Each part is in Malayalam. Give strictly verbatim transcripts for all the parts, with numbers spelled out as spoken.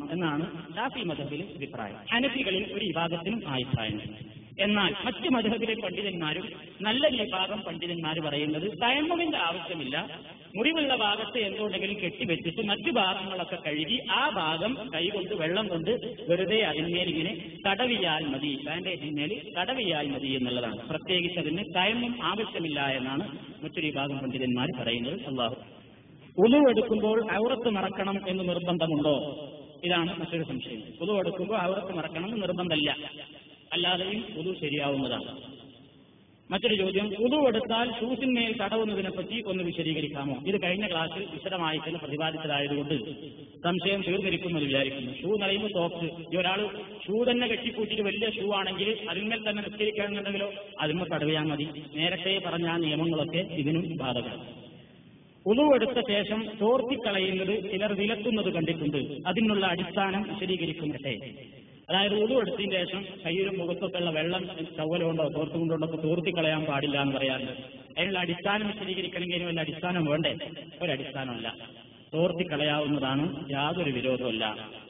എന്നാണ് ഷാഫി മദ്ഹബിലെ അഭിപ്രായം. ഹനഫികളിൽ ഒരു വിഭാഗത്തിനും ആ അഭിപ്രായം. എന്നാൽ മറ്റ് മദ്ഹബിലെ പണ്ഡിതന്മാരും നല്ല വിഭാഗം പണ്ഡിതന്മാർ പറയുന്നത് തയമ്മുമിന്റെ ആവശ്യമില്ല, മുറിവുള്ള ഭാഗത്ത് എന്തുകൊണ്ടെങ്കിലും കെട്ടിവെച്ചിട്ട് മറ്റു ഭാഗങ്ങളൊക്കെ കഴുകി ആ ഭാഗം കൈകൊണ്ട് വെള്ളം കൊണ്ട് വെറുതെ അതിന്മേൽ ഇങ്ങനെ തടവിയാൽ മതി, ബാൻഡേജിന്മേൽ തടവിയാൽ മതി എന്നുള്ളതാണ്. പ്രത്യേകിച്ച് അതിന് തയമ്മും ആവശ്യമില്ല എന്നാണ് മറ്റൊരു വിഭാഗം പണ്ഡിതന്മാർ പറയുന്നത്. അല്ലാഹു ഉളു എടുക്കുമ്പോൾ ഔറത്ത് മറക്കണം എന്ന് നിർബന്ധമുണ്ടോ? ഇതാണ് മറ്റൊരു സംശയം. ഉളു എടുക്കുമ്പോൾ ഔറത്ത് മറക്കണം എന്ന് നിർബന്ധമല്ല, അല്ലാതെയും ഉളു ശരിയാവുന്നതാണ്. മറ്റൊരു ചോദ്യം, ഉളു എടുത്താൽ ഷൂസിന്മേൽ തടവുന്നതിനെ പറ്റി ഒന്ന് വിശദീകരിക്കാമോ? ഇത് കഴിഞ്ഞ ക്ലാസ്സിൽ വിശദമായി തന്നെ പ്രതിപാദിച്ചതായതുകൊണ്ട് സംശയം തീർന്നിരിക്കുമെന്ന് വിചാരിക്കുന്നു. ഷൂ എന്ന് പറയുമ്പോൾ സോക്സ്. ഈ ഒരാൾ ഷൂ തന്നെ കെട്ടിക്കൂട്ടിയിട്ട് വലിയ ഷൂ ആണെങ്കിൽ അതിന്മേൽ തന്നെ നിസ്കരിക്കണമെന്നുണ്ടെങ്കിലോ അതിന്മേൽ തടവിയാൽ മതി. നേരത്തെ പറഞ്ഞ ആ നിയമങ്ങളൊക്കെ ഇതിനും ബാധകമാണ്. ഉളു എടുത്ത ശേഷം തോർത്തിക്കളയുന്നത് ചിലർ വിലക്കുന്നത് കണ്ടിട്ടുണ്ട്. അതിനുള്ള അടിസ്ഥാനം വിശദീകരിക്കുമട്ടെ. അതായത് ഉളു എടുത്തതിന് ശേഷം കയ്യിലും മുഖത്തൊക്കെ ഉള്ള വെള്ളം ചവലുകൊണ്ടോ തോർത്തുകൊണ്ടോ തോർത്തിക്കളയാൻ പാടില്ല എന്ന് പറയാറുണ്ട്. അതിനുള്ള അടിസ്ഥാനം വിശദീകരിക്കണമെങ്കിൽ അതിന് വല്ല അടിസ്ഥാനം വേണ്ടേ? ഒരടിസ്ഥാനമല്ല, തോർത്തിക്കളയാവുന്നതാണ്, യാതൊരു വിരോധമല്ല.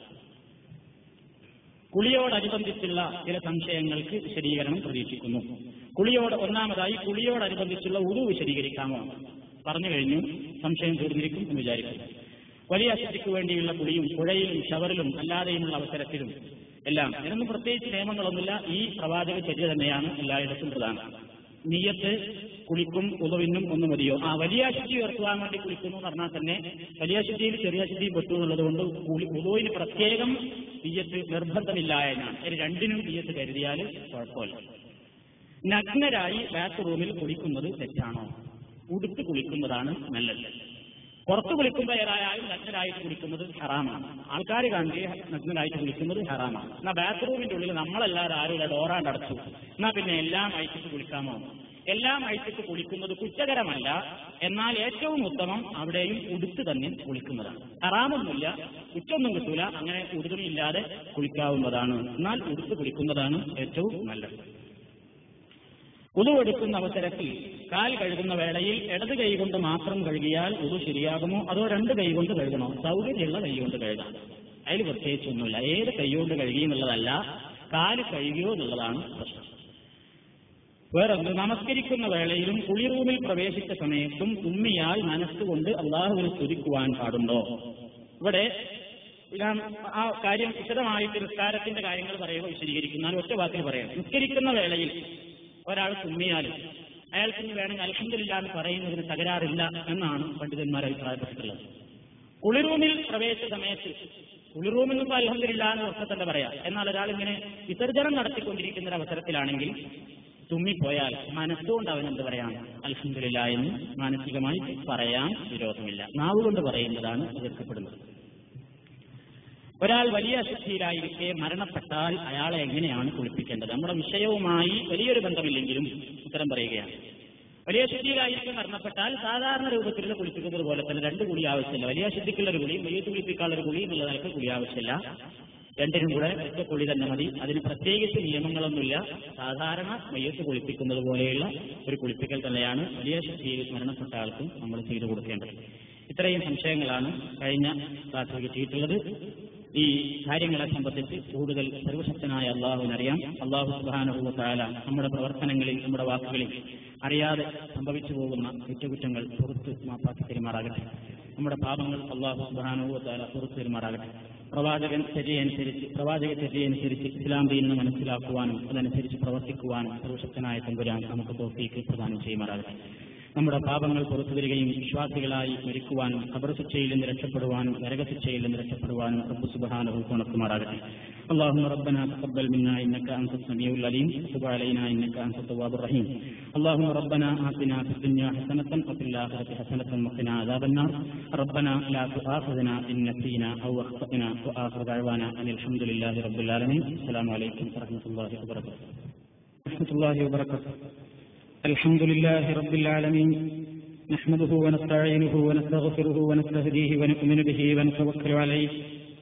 കുളിയോടനുബന്ധിച്ചുള്ള ചില സംശയങ്ങൾക്ക് വിശദീകരണം പ്രതീക്ഷിക്കുന്നു. കുളിയോട് ഒന്നാമതായി കുളിയോടനുബന്ധിച്ചുള്ള ഉളു വിശദീകരിക്കാമോ? പറഞ്ഞു കഴിഞ്ഞു, സംശയം തീർന്നിരിക്കും എന്ന് വിചാരിക്കുന്നു. വലിയ അശുദ്ധിക്ക് വേണ്ടിയുള്ള കുളിയും പുഴയിലും ഷവറിലും അല്ലാതെയുമുള്ള അവസരത്തിലും എല്ലാം ഇതിനൊന്നും പ്രത്യേകിച്ച് നിയമങ്ങളൊന്നുമില്ല. ഈ പ്രവാചക ചര്യ തന്നെയാണ് എല്ലായിടത്തും പ്രധാനം. നിയ്യത്ത് കുളിക്കും ഉദവിനും ഒന്നും മതിയോ? ആ വലിയ അശുദ്ധി ഉയർത്തുവാൻ വേണ്ടി കുളിക്കുന്നു എന്ന് പറഞ്ഞാൽ തന്നെ വലിയ അശുദ്ധിയിൽ ചെറിയ അശുദ്ധിയും പെട്ടു എന്നുള്ളത് കൊണ്ട് ഉദവിന് പ്രത്യേകം നിയ്യത്ത് നിർബന്ധമില്ല എന്നാണ്. ഇത് രണ്ടിനും നിയ്യത്ത് കരുതിയാൽ കുഴപ്പമില്ല. നഗ്നരായി ബാത്റൂമിൽ കുളിക്കുന്നത് തെറ്റാണോ? ഉടുത്ത് കുളിക്കുന്നതാണ് നല്ലത്. പുറത്ത് കുളിക്കുമ്പോൾ ഏതായാലും നഗ്നരായിട്ട് കുളിക്കുന്നത് ഹറാമാണ്. ആൾക്കാർ കണ്ടി നഗ്നരായിട്ട് കുളിക്കുന്നത് ഹറാമാണ്. എന്നാൽ ബാത്റൂമിന്റെ ഉള്ളിൽ നമ്മളല്ലാതെ ആരും ഡോറാണ്ട് അടച്ചു, എന്നാൽ പിന്നെ എല്ലാം അഴിച്ചിട്ട് കുളിക്കാമോ? എല്ലാം അഴിച്ചിട്ട് കുളിക്കുന്നത് കുറ്റകരമല്ല, എന്നാൽ ഏറ്റവും ഉത്തമം അവിടെയും ഉടുത്ത് തന്നെ കുളിക്കുന്നതാണ്. ഹറാമൊന്നുമില്ല, കുറ്റൊന്നും കിട്ടൂല, അങ്ങനെ ഉടുതുണിയില്ലാതെ കുളിക്കാവുന്നതാണ്. എന്നാൽ ഉടുത്ത് കുളിക്കുന്നതാണ് ഏറ്റവും നല്ലത്. ഉളു എടുക്കുന്ന അവസരത്തിൽ കാൽ കഴുകുന്ന വേളയിൽ ഇടത് കൈ കൊണ്ട് മാത്രം കഴുകിയാൽ ഉളു ശരിയാകുമോ, അതോ രണ്ട് കൈ കൊണ്ട് കഴുകണോ? സൗകര്യമുള്ള കൈ കൊണ്ട് കഴുകാം, അതിൽ പ്രത്യേകിച്ചൊന്നുമില്ല. ഏത് കൈ കൊണ്ട് കഴുകി എന്നുള്ളതല്ല, കാല് കഴുകിയോ എന്നുള്ളതാണ് പ്രശ്നം. വേറൊന്ന്, നമസ്കരിക്കുന്ന വേളയിലും കുളിറൂമിൽ പ്രവേശിച്ച സമയത്തും തുമ്മിയാൽ മനസ്സുകൊണ്ട് അള്ളാഹുവിനെ സ്തുതിക്കുവാൻ പാടുണ്ടോ? ഇവിടെ ഞാൻ ആ കാര്യം വിശദമായിട്ട് നിസ്കാരത്തിന്റെ കാര്യങ്ങൾ പറയുമ്പോൾ വിശദീകരിക്കുന്ന ഒറ്റ വാക്കിൽ പറയാം. നിസ്കരിക്കുന്ന വേളയിൽ ഒരാൾ തുമ്മിയാൽ അയാൾക്ക് വേണമെങ്കിൽ അൽഹംദുലില്ലാ എന്ന് പറയുന്നതിന് തകരാറില്ല എന്നാണ് പണ്ഡിതന്മാർ അഭിപ്രായപ്പെട്ടിട്ടുള്ളത്. കുളിറൂമിൽ പ്രവേശിച്ച സമയത്ത്, കുളിറൂമിൽ നിന്നും അൽഹംദുലില്ലാ എന്ന് ഒക്കെ തന്നെ പറയാം. എന്നാൽ ഒരാളിങ്ങനെ വിസർജനം നടത്തിക്കൊണ്ടിരിക്കുന്ന ഒരു അവസരത്തിലാണെങ്കിൽ തുമ്മിപ്പോയാൽ മനസ്സുകൊണ്ട് അവൻ എന്ത് പറയാം? അൽഹംദുലില്ലാ എന്ന് മാനസികമായി പറയാൻ വിരോധമില്ല. നാവുകൊണ്ട് പറയുന്നതാണ് എതിർക്കപ്പെടുന്നത്. ഒരാൾ വലിയ അശുദ്ധിയിലായിരിക്കെ മരണപ്പെട്ടാൽ അയാളെ എങ്ങനെയാണ് കുളിപ്പിക്കേണ്ടത്? നമ്മുടെ വിഷയവുമായി വലിയൊരു ബന്ധമില്ലെങ്കിലും ഉത്തരം പറയുകയാണ്. വലിയ അശുദ്ധിയിലായിരിക്കും മരണപ്പെട്ടാൽ സാധാരണ രൂപത്തിലുള്ള കുളിപ്പിക്കുന്നത് പോലെ തന്നെ രണ്ട് കുളി ആവശ്യമില്ല. വലിയ അശുദ്ധിക്കുള്ള ഒരു കുളിയും വലിയ കുളിപ്പിക്കാനുള്ള ഒരു കുളി എന്നുള്ള നിലക്ക് കുളി ആവശ്യമില്ല. രണ്ടിനും കൂടെ ഒറ്റ കുളി തന്നെ മതി. അതിന് പ്രത്യേകിച്ച് നിയമങ്ങളൊന്നുമില്ല. സാധാരണ മയ്യത്ത് കുളിപ്പിക്കുന്നത് പോലെയുള്ള ഒരു കുളിപ്പിക്കൽ തന്നെയാണ് വലിയ അശുദ്ധിയിൽ മരണപ്പെട്ട ആൾക്കും നമ്മൾ ചെയ്തു കൊടുക്കേണ്ടത്. ഇത്രയും സംശയങ്ങളാണ് കഴിഞ്ഞ ക്ലാസ്സിൽ കിട്ടിയിട്ടുള്ളത്. ഈ കാര്യങ്ങളെ സംബന്ധിച്ച് കൂടുതൽ സർവശക്തനായ അള്ളാഹുവിനറിയാം. അള്ളാഹു സുബ്ഹാനഹു വ തആല നമ്മുടെ പ്രവർത്തനങ്ങളിൽ നമ്മുടെ വാക്കുകളിൽ അറിയാതെ സംഭവിച്ചു പോകുന്ന കുറ്റകുറ്റങ്ങൾ പുറത്ത് മാപ്പാക്കി പെരുമാറാകട്ടെ. നമ്മുടെ പാപങ്ങൾ അള്ളാഹു സുബ്ഹാനഹു വ തആല പുറത്ത് പെരുമാറാകട്ടെ. പ്രവാചകൻ ചര്യയനുസരിച്ച് പ്രവാചക ചര്യയനുസരിച്ച് ഇസ്ലാം ദീനിനെ മനസ്സിലാക്കുവാനും അതനുസരിച്ച് പ്രവർത്തിക്കുവാനും സർവശക്തനായ തമ്പുരാൻ നമുക്ക് തൗഫീഖ് പ്രദാനം ചെയ്യുമാറാകട്ടെ. നമ്മുടെ പാപങ്ങൾ പുറത്തു വരികയും വിശ്വാസികളായി മരിക്കുവാനും ഖബർ ശിക്ഷയിൽ നിന്ന് രക്ഷപ്പെടുവാനും നരകശിക്ഷയിൽ നിന്ന് രക്ഷപ്പെടുവാനും റബ്ബ് സുബ്ഹാനഹു തുണക്കുമാറാകട്ടെ. اللهم ربنا تقبل منا انك انت السميع العليم وتب علينا انك انت التواب الرحيم. اللهم ربنا آتنا في الدنيا حسنة وفي الآخرة حسنة وقنا عذاب النار. ربنا لا تؤاخذنا إن نسينا أو أخطأنا. وآخر دعوانا أن الحمد لله رب العالمين. السلام عليكم ورحمة الله وبركاته. ورحمة الله وبركاته. الحمد لله رب العالمين، نحمده ونستعينه ونستغفره ونستهديه ونؤمن به ونتوكل عليه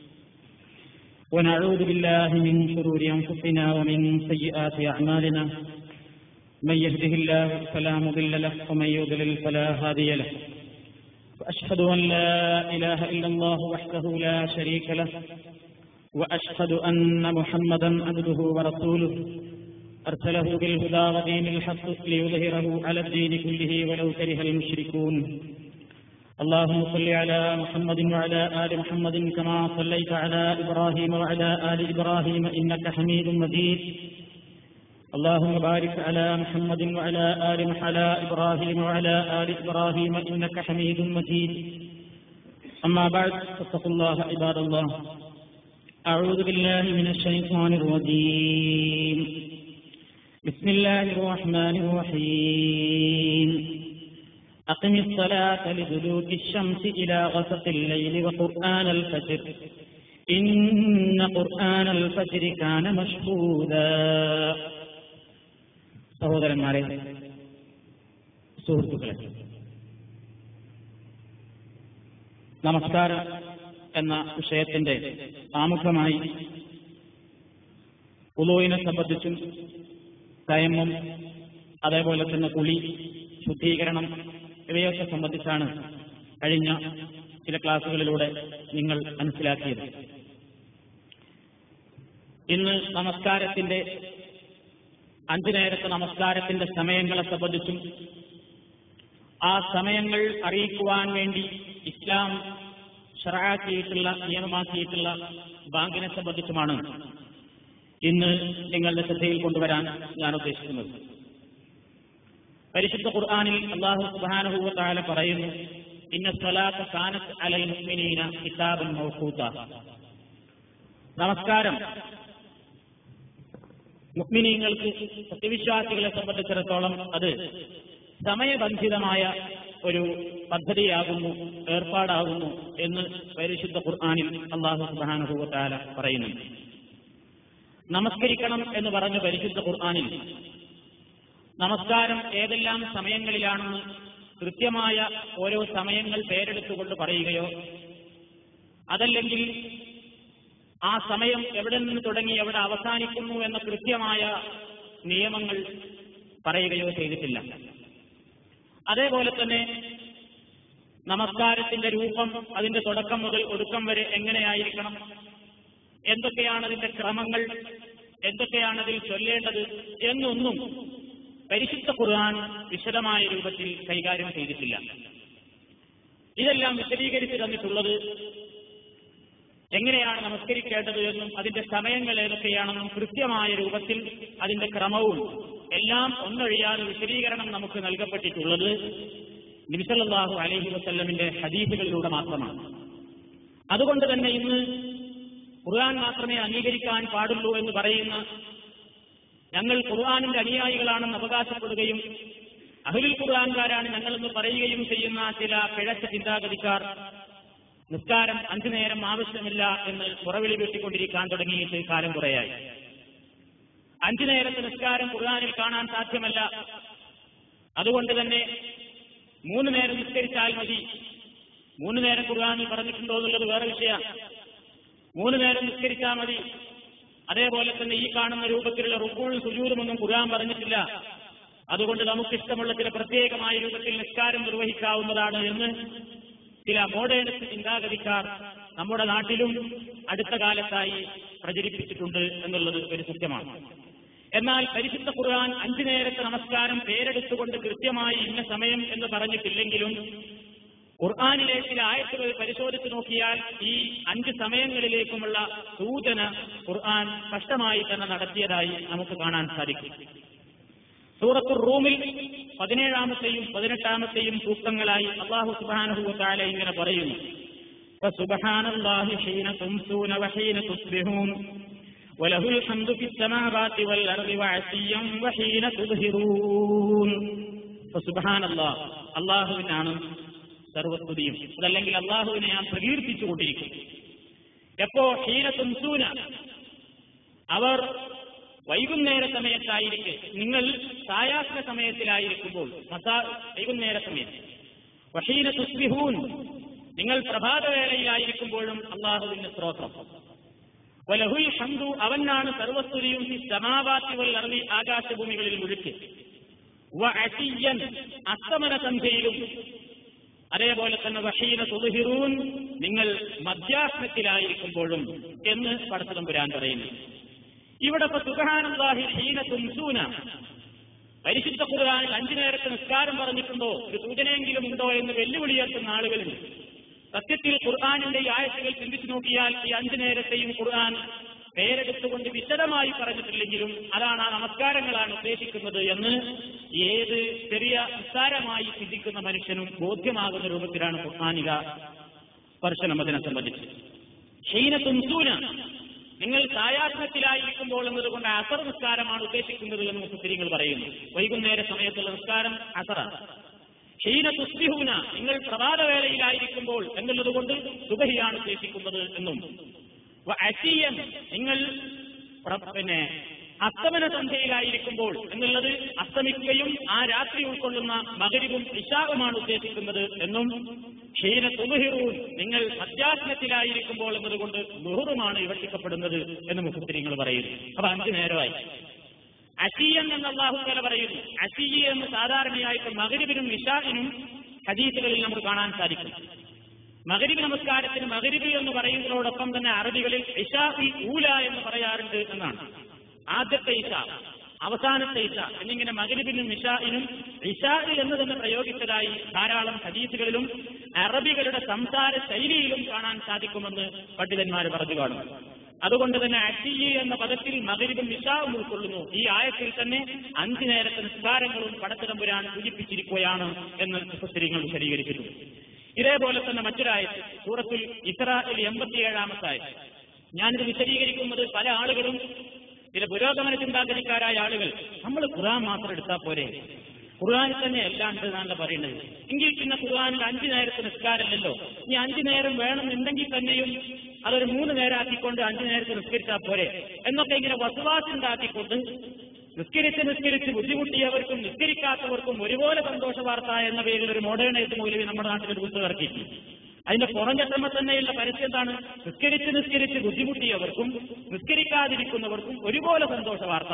ونعوذ بالله من شرور أنفسنا ومن سيئات أعمالنا. من يهده الله فلا مضل له ومن يضلل فلا هادي له. وأشهد أن لا إله إلا الله وحده لا شريك له وأشهد أن محمدا عبده ورسوله أرسله بالهدى ودين الحق ليظهره على الدين كله ولو كره المشركون اللهم صل على محمد وعلى آل محمد كما صليت على إبراهيم وعلى آل إبراهيم إنك حميد مجيد اللهم بارك على محمد وعلى آل إبراهيم وعلى آل إبراهيم إنك حميد مجيد أما بعد فاتقوا الله عباد الله أعوذ بالله من الشيطان الرجيم بسم الله الرحمن الرحيم أقم الصلاة لدلوك الشمس إلى غسق الليل وقرآن الفجر إن قرآن الفجر كان مشهودا സഹോദരന്മാരെ, സുഹൃത്തുക്കളെ, നമസ്കാരം എന്ന വിഷയത്തിന്റെ ആമുഖമായി വുളൂഇനെ സംബന്ധിച്ചും തയമ്മും അതേപോലെ തന്നെ കുളി, ശുദ്ധീകരണം ഇവയൊക്കെ സംബന്ധിച്ചാണ് കഴിഞ്ഞ ചില ക്ലാസുകളിലൂടെ നിങ്ങൾ മനസ്സിലാക്കിയത്. ഇന്ന് നമസ്കാരത്തിന്റെ അഞ്ചു നേരത്തെ നമസ്കാരത്തിന്റെ സമയങ്ങളെ സംബന്ധിച്ചും ആ സമയങ്ങൾ അറിയിക്കുവാൻ വേണ്ടി ഇസ്ലാം ശറഅാക്കിയിട്ടുള്ള നിയമമാക്കിയിട്ടുള്ള ബാങ്കിനെ സംബന്ധിച്ചുമാണ് ഇന്ന് നിങ്ങളുടെ ശ്രദ്ധയിൽ കൊണ്ടുവരാൻ ഞാൻ ഉദ്ദേശിക്കുന്നത്. പരിശുദ്ധ ഖുർആനിൽ അല്ലാഹു സുബ്ഹാനഹു വ തആല പറയുന്നു, ഇന്ന സ്വലാത്ത കാനത്ത് അലൽ മുഅ്മിനീന കിതാബൻ മൗഖൂത. നമസ്കാരം മുഅ്മിനീങ്ങൾക്ക്, സത്യവിശ്വാസികളെ സംബന്ധിച്ചിടത്തോളം അത് സമയബന്ധിതമായ ഒരു പദ്ധതിയാകുന്നു, ഏർപ്പാടാകുന്നു എന്ന് പരിശുദ്ധ ഖുർആനിൽ അല്ലാഹു സുബ്ഹാനഹു വ തആല പറയുന്നു. നമസ്കരിക്കണം എന്ന് പറഞ്ഞ പരിശുദ്ധ ഖുർആനിൽ നമസ്കാരം ഏതെല്ലാം സമയങ്ങളിലാണെന്ന് കൃത്യമായ ഓരോ സമയങ്ങൾ പേരെടുത്തുകൊണ്ട് പറയുകയോ അതല്ലെങ്കിൽ ആ സമയം എവിടെ നിന്ന് തുടങ്ങി എവിടെ അവസാനിക്കുന്നു എന്ന കൃത്യമായ നിയമങ്ങൾ പറയുകയോ ചെയ്തിട്ടില്ല. അതേപോലെ തന്നെ നമസ്കാരത്തിന്റെ രൂപം, അതിന്റെ തുടക്കം മുതൽ ഒടുക്കം വരെ എങ്ങനെയായിരിക്കണം, എന്തൊക്കെയാണ് അതിന്റെ ക്രമങ്ങൾ, എന്തൊക്കെയാണ് അതിൽ ചൊല്ലേണ്ടത് എന്നൊന്നും പരിശുദ്ധ ഖുർആൻ വിശദമായ രൂപത്തിൽ കൈകാര്യം ചെയ്തിട്ടില്ല. ഇതെല്ലാം വിശദീകരിച്ചു തന്നിട്ടുള്ളത് എങ്ങനെയാണ് നമസ്കരിക്കേണ്ടത് എന്നും അതിന്റെ സമയങ്ങൾ ഏതൊക്കെയാണെന്നും കൃത്യമായ രൂപത്തിൽ അതിന്റെ ക്രമവും എല്ലാം ഒന്നൊഴിയാതെ വിശദീകരണം നമുക്ക് നൽകപ്പെട്ടിട്ടുള്ളത് നബി സല്ലല്ലാഹു അലൈഹി വസല്ലമിന്റെ ഹദീസുകളിലൂടെ മാത്രമാണ്. അതുകൊണ്ട് തന്നെ ഇന്ന് ഖുർആൻ മാത്രമേ അംഗീകരിക്കാൻ പാടുള്ളൂ എന്ന് പറയുന്ന, ഞങ്ങൾ ഖുർആനിന്റെ അനുയായികളാണെന്ന് അവകാശപ്പെടുകയും അഹ്ലുൽ ഖുർആൻകാരാണ് ഞങ്ങളെന്ന് പറയുകയും ചെയ്യുന്ന ചില പിഴച്ച ചിന്താഗതിക്കാർ നിസ്കാരം അഞ്ചു നേരം ആവശ്യമില്ല എന്ന് പുറവിളി വീട്ടിക്കൊണ്ടിരിക്കാൻ തുടങ്ങിയിട്ട് കാലം കുറയായി. അഞ്ചു നേരത്തെ നിസ്കാരം ഖുർആനിൽ കാണാൻ സാധ്യമല്ല. അതുകൊണ്ട് തന്നെ മൂന്ന് നേരം നിസ്കരിച്ചാൽ മതി. മൂന്ന് നേരം ഖുർആനിൽ പറഞ്ഞിട്ടുണ്ടോ എന്നുള്ളത് വേറെ വിഷയം. മൂന്ന് നേരം നിസ്കരിച്ചാൽ മതി. അതേപോലെ തന്നെ ഈ കാണുന്ന രൂപത്തിലുള്ള റുക്കൂഉം സുജൂദും ഒന്നും ഖുർആൻ പറഞ്ഞിട്ടില്ല. അതുകൊണ്ട് നമുക്കിഷ്ടമുള്ള ചില പ്രത്യേകമായ രൂപത്തിൽ നിസ്കാരം നിർവഹിക്കാവുന്നതാണ് എന്ന് ചില മോഡേണിസ്റ്റ് ചിന്താഗതിക്കാർ നമ്മുടെ നാട്ടിലും അടുത്ത കാലത്തായി പ്രചരിപ്പിച്ചിട്ടുണ്ട് എന്നുള്ളത് ഒരു സത്യമാണ്. എന്നാൽ പരിശുദ്ധ ഖുർആൻ അഞ്ചു നേരത്തെ നമസ്കാരം പേരെടുത്തുകൊണ്ട് കൃത്യമായി ഇന്ന സമയം എന്ന് പറഞ്ഞിട്ടില്ലെങ്കിലും ഖുർആനിലെ ചില ആയത്തുകൾ പരിശോധിച്ചു നോക്കിയാൽ ഈ അഞ്ച് സമയങ്ങളിലേക്കുമുള്ള സൂചന ഖുർആൻ സ്പഷ്ടമായി തന്നെ നടത്തിയതായി നമുക്ക് കാണാൻ സാധിക്കും. സൂറത്തുർ റൂമിൽ പതിനേഴാമത്തെയും പതിനെട്ടാമത്തെയും സൂക്തങ്ങളായി അല്ലാഹു സുബ്ഹാനഹു വ തആല ഇങ്ങനെ പറയുന്നു, ഫസുബ്ഹാനല്ലാഹി ഹീന തുംസൂന വഹീന തുസ്ബിഹൂൻ വലഹുൽ ഹംദു ഫിസ് സമാവാതി വൽ അർളി വഅസിയ്യൻ വഹീന തുദ്ഹിറൂൻ. ഫസുബ്ഹാനല്ലാഹ്, അല്ലാഹുവിനാണ് സർവസ്തുതിയും. അതല്ലെങ്കിൽ അല്ലാഹുവിനെ ഞാൻ പ്രകീർത്തിച്ചുകൊണ്ടിരിക്കും. എപ്പോ ഹീന തുംസൂന, അവർ വൈകുന്നേര സമയത്തായിരിക്കെ, നിങ്ങൾ സായാഹ്ന സമയത്തിലായിരിക്കുമ്പോൾ, മസാ വൈകുന്നേര സമയം. വഹീന തുസ്ബിഹൂൻ, നിങ്ങൾ പ്രഭാതവേളയിലായിരിക്കുമ്പോഴും അല്ലാഹുവിന്റെ സ്തോത്രം. വലഹുൽ ഹംദു, അവനാണ് സർവസ്തുതിയും സമാവാതി വൽ അർളി, ആകാശഭൂമികളിൽ മുഴുക്കെ. വഅസിയ്യൻ, അസ്തമന സന്ധ്യയിലും. അതേപോലെ തന്നെ വഹീന തുദ്ഹിറൂൻ, നിങ്ങൾ മധ്യാഹ്നത്തിലായിരിക്കുമ്പോഴും എന്ന് പടച്ചതമ്പുരാൻ പറയുന്നു. ഇവിടെ ഇപ്പൊ സുബ്ഹാനല്ലാഹി ഹീന തുംസൂന, പരിശുദ്ധ ഖുർആനിൽ അഞ്ചു നേരത്തെ നിസ്കാരം പറഞ്ഞിട്ടുണ്ടോ, ഒരു സൂചനയെങ്കിലും ഉണ്ടോ എന്ന് വെല്ലുവിളിയേൽക്കുന്ന ആളുകളുണ്ട്. സത്യത്തിൽ ഖുർആനിന്റെ ഈ ആയത്തുകൾ ചിന്തിച്ചു നോക്കിയാൽ ഈ അഞ്ചു നേരത്തെയും ഖുർആൻ പേരെടുത്തുകൊണ്ട് വിശദമായി പറഞ്ഞിട്ടില്ലെങ്കിലും അതാണ് ആ നമസ്കാരങ്ങളാണ് ഉദ്ദേശിക്കുന്നത് എന്ന് ഏത് ചെറിയ നിസ്സാരമായി ചിന്തിക്കുന്ന മനുഷ്യനും ബോധ്യമാകുന്ന രൂപത്തിലാണ് ഖുർആനിക സ്പർശനം അതിനെ സംബന്ധിച്ച്. ഹീന തുംസൂന, നിങ്ങൾ സായാഹ്നത്തിലായിരിക്കുമ്പോൾ എന്നതുകൊണ്ട് അസർ നിസ്കാരമാണ് ഉദ്ദേശിക്കുന്നത് എന്ന് മുഫസ്സിരീങ്ങൾ പറയുന്നു. വൈകുന്നേര സമയത്തുള്ള നിസ്കാരം അസറാണ്. ഹീന തുസ്ബിഹൂന, നിങ്ങൾ പ്രഭാതവേളയിലായിരിക്കുമ്പോൾ എന്നുള്ളതുകൊണ്ട് സുബഹിയാണ് ഉദ്ദേശിക്കുന്നത് എന്നും. അശിയൻ, നിങ്ങൾ പിന്നെ അസ്തമന സന്ധ്യയിലായിരിക്കുമ്പോൾ എന്നുള്ളത് അസ്തമിക്കുകയും ആ രാത്രി ഉൾക്കൊള്ളുന്ന മഗ്രിബും ഇശാഉമാണ് ഉദ്ദേശിക്കുന്നത് എന്നും. ഹീന തുദ്ഹിറൂൻ, നിങ്ങൾ മധ്യാഹ്നത്തിലായിരിക്കുമ്പോൾ എന്നതുകൊണ്ട് ളുഹറുമാണ് വിവക്ഷിക്കപ്പെടുന്നത് എന്ന് മുഫസ്സിരീങ്ങൾ പറയുന്നു. അപ്പൊ അഞ്ചു നേരമായി. അശിയൻ എന്ന് അല്ലാഹു തആല പറയുന്നു. അശിയ എന്ന് സാധാരണയായിട്ട് മഗ്രിബിനും ഇശാഇനും ഹദീസുകളിൽ നമുക്ക് കാണാൻ സാധിക്കും. മഗ്രിബ് നമസ്കാരത്തിന് മഗ്രിബ് എന്ന് പറയുന്നതോടൊപ്പം തന്നെ അറബികളിൽ ഇശാഇൽ ഊല എന്ന് പറയാറുണ്ട് എന്നാണ്. ആദ്യത്തെ ഇശ, അവസാനത്തെ ഇശ എന്നിങ്ങനെ മഗ്രിബിനും ഇശാഇനും ഇശാഇ എന്ന് തന്നെ പ്രയോഗിച്ചതായി ധാരാളം ഹദീസുകളിലും അറബികളുടെ സംസാര ശൈലിയിലും കാണാൻ സാധിക്കുമെന്ന് പണ്ഡിതന്മാർ പറഞ്ഞു കാണും. അതുകൊണ്ട് തന്നെ അശിയ എന്ന പദത്തിൽ മഗ്രിബും ഇശാഉം ഉൾക്കൊള്ളുന്നു. ഈ ആയത്തിൽ തന്നെ അഞ്ചു നേരത്തെ നിസ്കാരങ്ങളും പടച്ചതമ്പുരാൻ സൂചിപ്പിച്ചിരിക്കുകയാണ് എന്ന് മുഫസ്സിരീങ്ങൾ വിശദീകരിച്ചിട്ടുണ്ട്. ഇതേപോലെ തന്നെ മറ്റൊരായത്ത് സൂറത്തുൽ ഇസ്രായിൽ എൺപത്തിയേഴാമത്തെ ആയത്ത്. ഞാനിത് വിശദീകരിക്കുന്നത് പല ആളുകളും, ചില പുരോഗമന ചിന്താഗതിക്കാരായ ആളുകൾ, നമ്മൾ ഖുർആൻ മാത്രം എടുത്താൽ പോരെ, ഖുർആനിൽ തന്നെ എല്ലാം ഉണ്ട് എന്നാണ് പറയുന്നത്, എങ്കിൽ പിന്നെ ഖുർആനിൽ അഞ്ചു നേരത്തെ നിസ്കാരമല്ലോ, ഇനി അഞ്ചു നേരം വേണമെന്നുണ്ടെങ്കിൽ തന്നെയും അതൊരു മൂന്ന് നേരമാക്കിക്കൊണ്ട് അഞ്ചു നേരത്തെ നിസ്കരിച്ചാൽ പോരെ എന്നൊക്കെ ഇങ്ങനെ വസ്വാസുണ്ടാക്കിക്കൊണ്ട് നിസ്കരിച്ച് നിസ്കരിച്ച് ബുദ്ധിമുട്ടിയവർക്കും നിസ്കരിക്കാത്തവർക്കും ഒരുപോലെ സന്തോഷ വാർത്ത എന്ന പേരിൽ ഒരു മോഡേണൈസ് മൗലവി നമ്മുടെ നാട്ടിൽ ഒരു പുസ്തകം ഇറക്കിയിട്ടുണ്ട്. അതിന്റെ പുറംചട്ടമ തന്നെയുള്ള പരസ്യം എന്താണ്? നിസ്കരിച്ച് നിസ്കരിച്ച് ബുദ്ധിമുട്ടിയവർക്കും നിസ്കരിക്കാതിരിക്കുന്നവർക്കും ഒരുപോലെ സന്തോഷ വാർത്ത.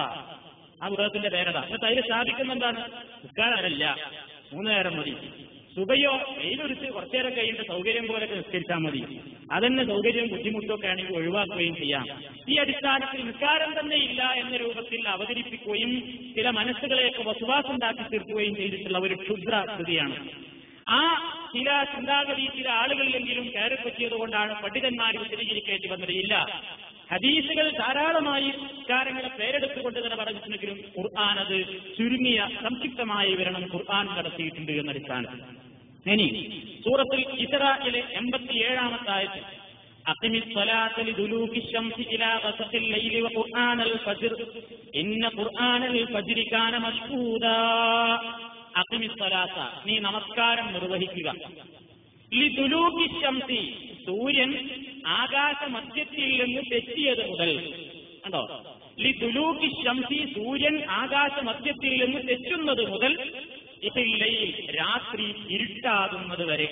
ആ പുസ്തകത്തിന്റെ പേരത. എന്നിട്ട് അതിൽ സ്ഥാപിക്കുന്ന എന്താണ്? നിസ്കാരമല്ല, മൂന്ന് നേരം മതി. സുബയോ വെയിലൊരുത്ത് കുറച്ചേരം കഴിഞ്ഞിട്ട് സൗകര്യം പോലൊക്കെ നിസ്കരിച്ചാൽ മതി. അതന്നെ സൗകര്യവും ബുദ്ധിമുട്ടൊക്കെ ആണെങ്കിൽ ഒഴിവാക്കുകയും ചെയ്യാം. ഈ അടിസ്ഥാനത്തിൽ നിസ്കാരം തന്നെ ഇല്ല എന്ന രൂപത്തിൽ അവതരിപ്പിക്കുകയും ചില മനസ്സുകളെയൊക്കെ വസ്വാസുണ്ടാക്കി തീർക്കുകയും ചെയ്തിട്ടുള്ള ഒരു ക്ഷുദ്ര കൃതിയാണ്. ആ ചില ചിന്താഗതി ചില ആളുകളിലെങ്കിലും കയറിപ്പറ്റിയത് കൊണ്ടാണ് പണ്ഡിതന്മാർ വിശദീകരിക്കേണ്ടി വന്നത്. ഇല്ല, ഹദീസുകൾ ധാരാളമായി നിസ്കാരങ്ങളെ പേരെടുത്തുകൊണ്ട് തന്നെ പറഞ്ഞിട്ടുണ്ടെങ്കിലും ഖുർആൻ അത് ചുരുങ്ങിയ സംക്ഷിപ്തമായ വിവരണം ഖുർആൻ നടത്തിയിട്ടുണ്ട് എന്ന അടിസ്ഥാനത്തിൽ. ഇനി സൂറത്തുൽ ഇസ്രായിലെ എൺപത്തിയേഴാമത്തെ ആയത്ത്, അഖിമിസ് സ്വലാത്ത ലിദുലൂകി ശംസി ഇലാ ഗസഖിൽ ലൈലി വഖുർആനൽ ഫജ്ർ ഇന്ന ഖുർആനൽ ഫജ്രി കാന മശ്ഹൂദാ. അഖിമിസ് സ്വലാത്ത, നീ നമസ്കാരം നിർവഹിക്കുക. ലിദുലൂകി ശംസി, സൂര്യൻ ആകാശമധ്യത്തിൽ നിന്ന് തെറ്റിയത് മുതൽ. കണ്ടോ? ലിദുലൂകി ശംസി, സൂര്യൻ ആകാശമധ്യത്തിൽ നിന്ന് തെറ്റുന്നത് മുതൽ ഇഹ്ലയിൽ, രാത്രി ഇരുട്ടാകുന്നത് വരെ.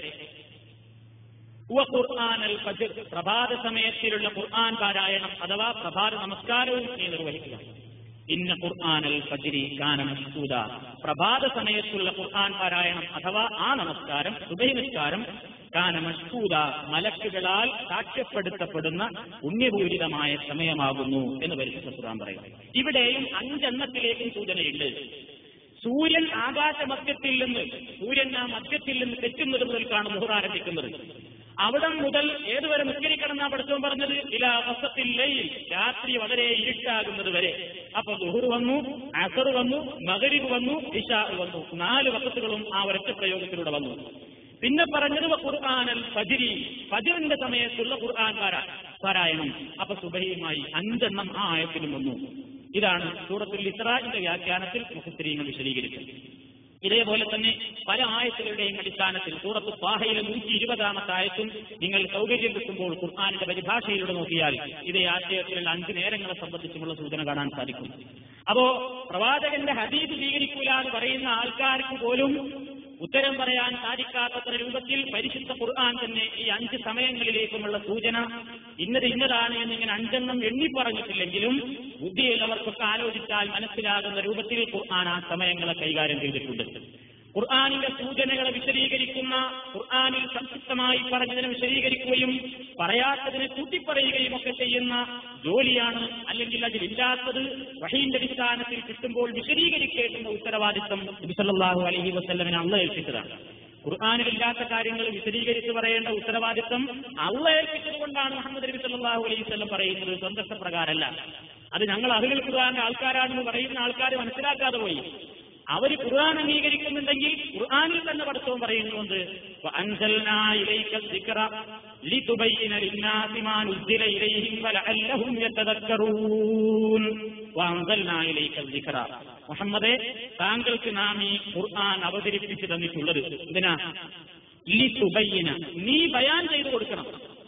ഖുർആനൽ ഫജ്ർ, പ്രഭാത സമയത്തിലുള്ള ഖുർആൻ പാരായണം അഥവാ പ്രഭാത നമസ്കാരവും നീ നിർവഹിക്കുക. ഇന്ന ഖുർആനൽ ഫജ്രി കാന മശ്ഹൂദ, പ്രഭാത സമയത്തുള്ള ഖുർആൻ പാരായണം അഥവാ ആ നമസ്കാരം സുബഹി നിസ്കാരം കാന മശ്ഹൂദ, മലക്കുകളാൽ സാക്ഷ്യപ്പെടുത്തപ്പെടുന്ന പുണ്യപൂരിതമായ സമയമാകുന്നു എന്ന് പരിശുദ്ധ ഖുർആൻ പറയുന്നു. ഇവിടെയും അഞ്ചെണ്ണത്തിലേക്കും സൂചനയുണ്ട്. സൂര്യൻ ആകാശമധ്യത്തിൽ നിന്ന് സൂര്യൻ ആ മധ്യത്തിൽ നിന്ന് തെറ്റുന്നത് മുതൽക്കാണ് മുഹർ ആരംഭിക്കുന്നത്. അവിടം മുതൽ ഏതുവരെ നിസ്കരിക്കണം എന്നാ പഠിച്ചവൻ പറഞ്ഞത്? ഇലാ വസത്തിൽ ലൈൽ, രാത്രി വളരെ ഇരുട്ടാകുന്നത് വരെ. അപ്പൊ ദുഹർ വന്നു, അസർ വന്നു, മഗ്രിബ് വന്നു, ഇശാ വന്നു. നാല് വഖത്തുകളും ആ ഒരൊറ്റ പ്രയോഗത്തിലൂടെ വന്നു. പിന്നെ പറഞ്ഞത് ഖുർആനൽ ഫജ്രി, ഫജ്റിന്റെ സമയത്തുള്ള ഖുർആൻ പാരായണം. അപ്പൊ സുബഹിയുമായി അഞ്ചെണ്ണം ആ ആയത്തിലും വന്നു. ഇതാണ് സൂറത്തുൽ ഇസ്രാഇന്റെ വ്യാഖ്യാനത്തിൽ മുഫസ്സിരീങ്ങൾ വിശദീകരിച്ചത്. ഇതേപോലെ തന്നെ പല ആയത്തുകളുടെയും അടിസ്ഥാനത്തിൽ സൂറത്ത് ത്വാഹയിലെ നൂറ്റി ഇരുപതാമത്തെ ആയത്തും നിങ്ങൾ സൗകര്യം കിട്ടുമ്പോൾ ഖുർആനിന്റെ പരിഭാഷയിലൂടെ നോക്കിയാൽ ഇതേ ആശയത്തിലുള്ള അഞ്ച് നേരങ്ങളെ സംബന്ധിച്ചുമുള്ള സൂചന കാണാൻ സാധിക്കും. അപ്പോ പ്രവാചകന്റെ ഹദീസ് സ്വീകരിക്കൂല എന്ന് പറയുന്ന ആൾക്കാർക്ക് പോലും ഉത്തരം പറയാൻ സാധിക്കാത്തത്ര രൂപത്തിൽ പരിശുദ്ധ ഖുർആൻ തന്നെ ഈ അഞ്ച് സമയങ്ങളിലേക്കുമുള്ള സൂചന ഇന്നത് ഇന്നതാണ് എന്നിങ്ങനെ അഞ്ചെണ്ണം എണ്ണി പറഞ്ഞിട്ടില്ലെങ്കിലും ബുദ്ധിയുള്ളവർക്കൊക്കെ ആലോചിച്ചാൽ മനസ്സിലാകുന്ന രൂപത്തിൽ ഖുർആൻ ആ സമയങ്ങളെ കൈകാര്യം ചെയ്തിട്ടുണ്ട്. ഖുർആനിന്റെ സൂചനകളെ വിശദീകരിക്കുന്ന, ഖുർആനിൽ സംക്ഷിപ്തമായി പറഞ്ഞതിനെ വിശദീകരിക്കുകയും പറയാത്തതിനെ കൂട്ടിപ്പറയുകയും ഒക്കെ ചെയ്യുന്ന ജോലിയാണ്, അല്ലെങ്കിൽ അതിലില്ലാത്തത് വഹീന്റെ അടിസ്ഥാനത്തിൽ കിട്ടുമ്പോൾ വിശദീകരിക്കേണ്ടുന്ന ഉത്തരവാദിത്വം നബി സല്ലല്ലാഹു അലൈഹി വസല്ലമയെ അള്ളാഹ് ഏൽപ്പിച്ചതാണ്. ഖുർആനിലില്ലാത്ത കാര്യങ്ങൾ വിശദീകരിച്ച് പറയേണ്ട ഉത്തരവാദിത്വം അള്ളാഹ് ഏൽപ്പിച്ചതുകൊണ്ടാണ് മുഹമ്മദ് നബി സല്ലല്ലാഹു അലൈഹി വസല്ലം പറയുന്നത്, സ്വന്തം പ്രകാരമല്ല. അത് ഞങ്ങൾ അഹ്ലുൽ ഖുർആന്റെ ആൾക്കാരാണെന്ന് പറയുന്ന ആൾക്കാർ മനസ്സിലാക്കാതെ പോയി. അവർ ഖുർആൻ അംഗീകരിക്കുന്നുണ്ടെങ്കിൽ ഖുർആനിൽ തന്നെ പടച്ചവൻ പറയുന്നുണ്ട്, വഅൻസൽനാ ഇലൈക ദിക്റ ലിതുബയ്യിന ലിന്നാസി മാ നുസ്സില ഇലൈഹിം വലഅല്ലഹും യതദക്കറൂൻ. വഅൻസൽനാ ഇലൈക ദിക്റ, മുഹമ്മദേ താങ്കൾക്ക് നാം ഈ ഖുർആൻ അവതരിപ്പിച്ചു തന്നിട്ടുള്ളത് എന്തിനാ? ലിതുബയ്യിന, നീ ബയാൻ ചെയ്തു കൊടുക്കണം,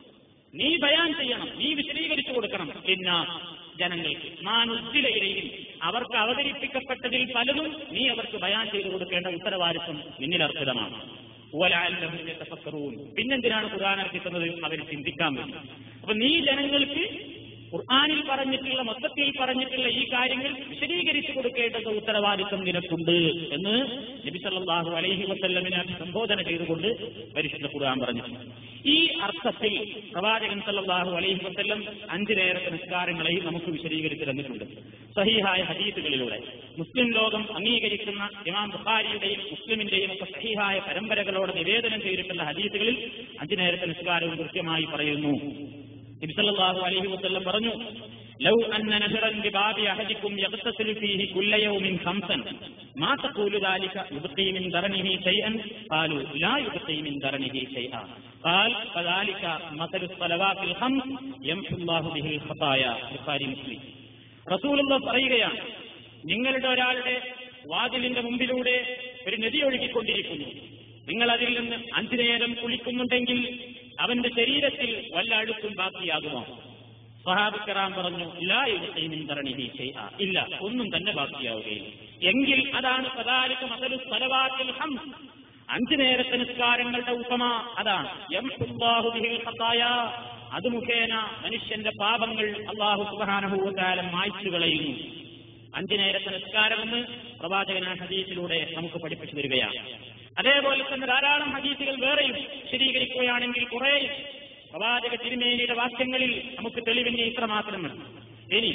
നീ ബയാൻ ചെയ്യണം, നീ വിശദീകരിച്ചു കൊടുക്കണം. ലിന്നാ, ജനങ്ങൾക്ക്, മാനുസ്സില ഇലൈഹിം, അവർക്ക് അവതരിപ്പിക്കപ്പെട്ടതിൽ പലതും നീ അവർക്ക് ബയാൻ ചെയ്തു കൊടുക്കേണ്ട ഉത്തരവാദിത്വം നിന്നിൽ അർപ്പിതമാണ്. വലഅല്ലഹും യതഫക്കറൂൻ, പിന്നെന്തിനാണ് ഖുർആൻ ഇറക്കുന്നത്? അവർ ചിന്തിക്കാൻ വേണ്ടി. അപ്പൊ നീ ജനങ്ങൾക്ക് ഖുർആനിൽ പറഞ്ഞിട്ടുള്ള, മൊത്തത്തിൽ പറഞ്ഞിട്ടുള്ള ഈ കാര്യങ്ങൾ വിശദീകരിച്ചു കൊടുക്കേണ്ടത് ഉത്തരവാദിത്വം നിനക്കുണ്ട് എന്ന് നബി സല്ലല്ലാഹു അലൈഹി വസല്ലമിനെ സംബോധന ചെയ്തുകൊണ്ട് പരിശുദ്ധ ഖുർആൻ പറഞ്ഞു. ഈ അർത്ഥത്തിൽ പ്രവാചകൻ സല്ലല്ലാഹു അലൈഹി വസല്ലം അഞ്ചു നേരത്തെ നിസ്കാരങ്ങളെയും നമുക്ക് വിശദീകരിച്ചു തന്നിട്ടുണ്ട് സഹീഹായ ഹദീസുകളിലൂടെ. മുസ്ലിം ലോകം അംഗീകരിക്കുന്ന ഇമാം ബുഖാരിയുടെയും മുസ്ലിമിന്റെയും ഒക്കെ സഹീഹായ പരമ്പരകളോട് നിവേദനം ചെയ്തിട്ടുള്ള ഹദീസുകളിൽ അഞ്ചു നേരത്തെ നിസ്കാരവും കൃത്യമായി പറയുന്നു. നബി സല്ലല്ലാഹു അലൈഹി വസല്ലം പറഞ്ഞു, ലൗ അന്ന നഹറൻ ബിബാബി അഹദികും യഗ്തസിലു ഫീഹി കുല്ല യൗമിൻ ഖംസൻ മാ തഖൂലു ദാലിക യുബ്ഖി മിൻ ദറനിഹി ശൈഅൻ ഖാലു ലാ യുബ്ഖി മിൻ ദറനിഹി ശൈഅ ഖാൽ ഫദാലിക മസലു സ്വലവാത്തിൽ ഖംസ് യംഹുല്ലാഹു ബിഹിൽ ഖതായ. ബുഖാരി മുസ്ലിം. റസൂലുള്ളാഹി പറയുകയാണ്, നിങ്ങളുടെ ഒരാളുടെ വാതിലിന്റെ മുമ്പിലൂടെ ഒരു നദി ഒഴുകിക്കൊണ്ടിരിക്കുന്നു, നിങ്ങൾ അതിൽ നിന്ന് അഞ്ചു നേരം കുളിക്കുന്നുണ്ടെങ്കിൽ അവന്റെ ശരീരത്തിൽ വല്ല അഴുക്കും ബാക്കിയാകുമോ? സ്വഹാബിക്കറാം പറഞ്ഞു, ലാ യുബ്ഖി മിൻ ദറനിഹി ശൈഅ, ഇല്ല, ഒന്നും തന്നെ ബാക്കിയാവുകയില്ല. എങ്കിൽ അതാണ് ഫദാലിക മസലു സ്വലവാത്തിൽ ഖംസ്, അഞ്ചു നേരത്തെ നിസ്കാരങ്ങളുടെ ഉപമ അതാണ്. യംഹുല്ലാഹു ബിഹിൽ ഖതായ, അത് മുഖേന മനുഷ്യന്റെ പാപങ്ങൾ അല്ലാഹു സുബ്ഹാനഹു വ തആല മായ്ച്ചു കളയുന്നു. അഞ്ചു നേരത്തെ നിസ്കാരമെന്ന് പ്രവാചകൻ ഹദീസിലൂടെ നമുക്ക് പഠിപ്പിച്ചു തരികയാണ്. അതേപോലെ തന്നെ ധാരാളം ഹദീസുകൾ വേറെയും വിശദീകരിക്കുകയാണെങ്കിൽ കുറെ പ്രവാചക തിരുമേനിയുടെ വാക്യങ്ങളിൽ നമുക്ക് തെളിവിന് ഇത്ര മാത്രമാണ്. ഇനി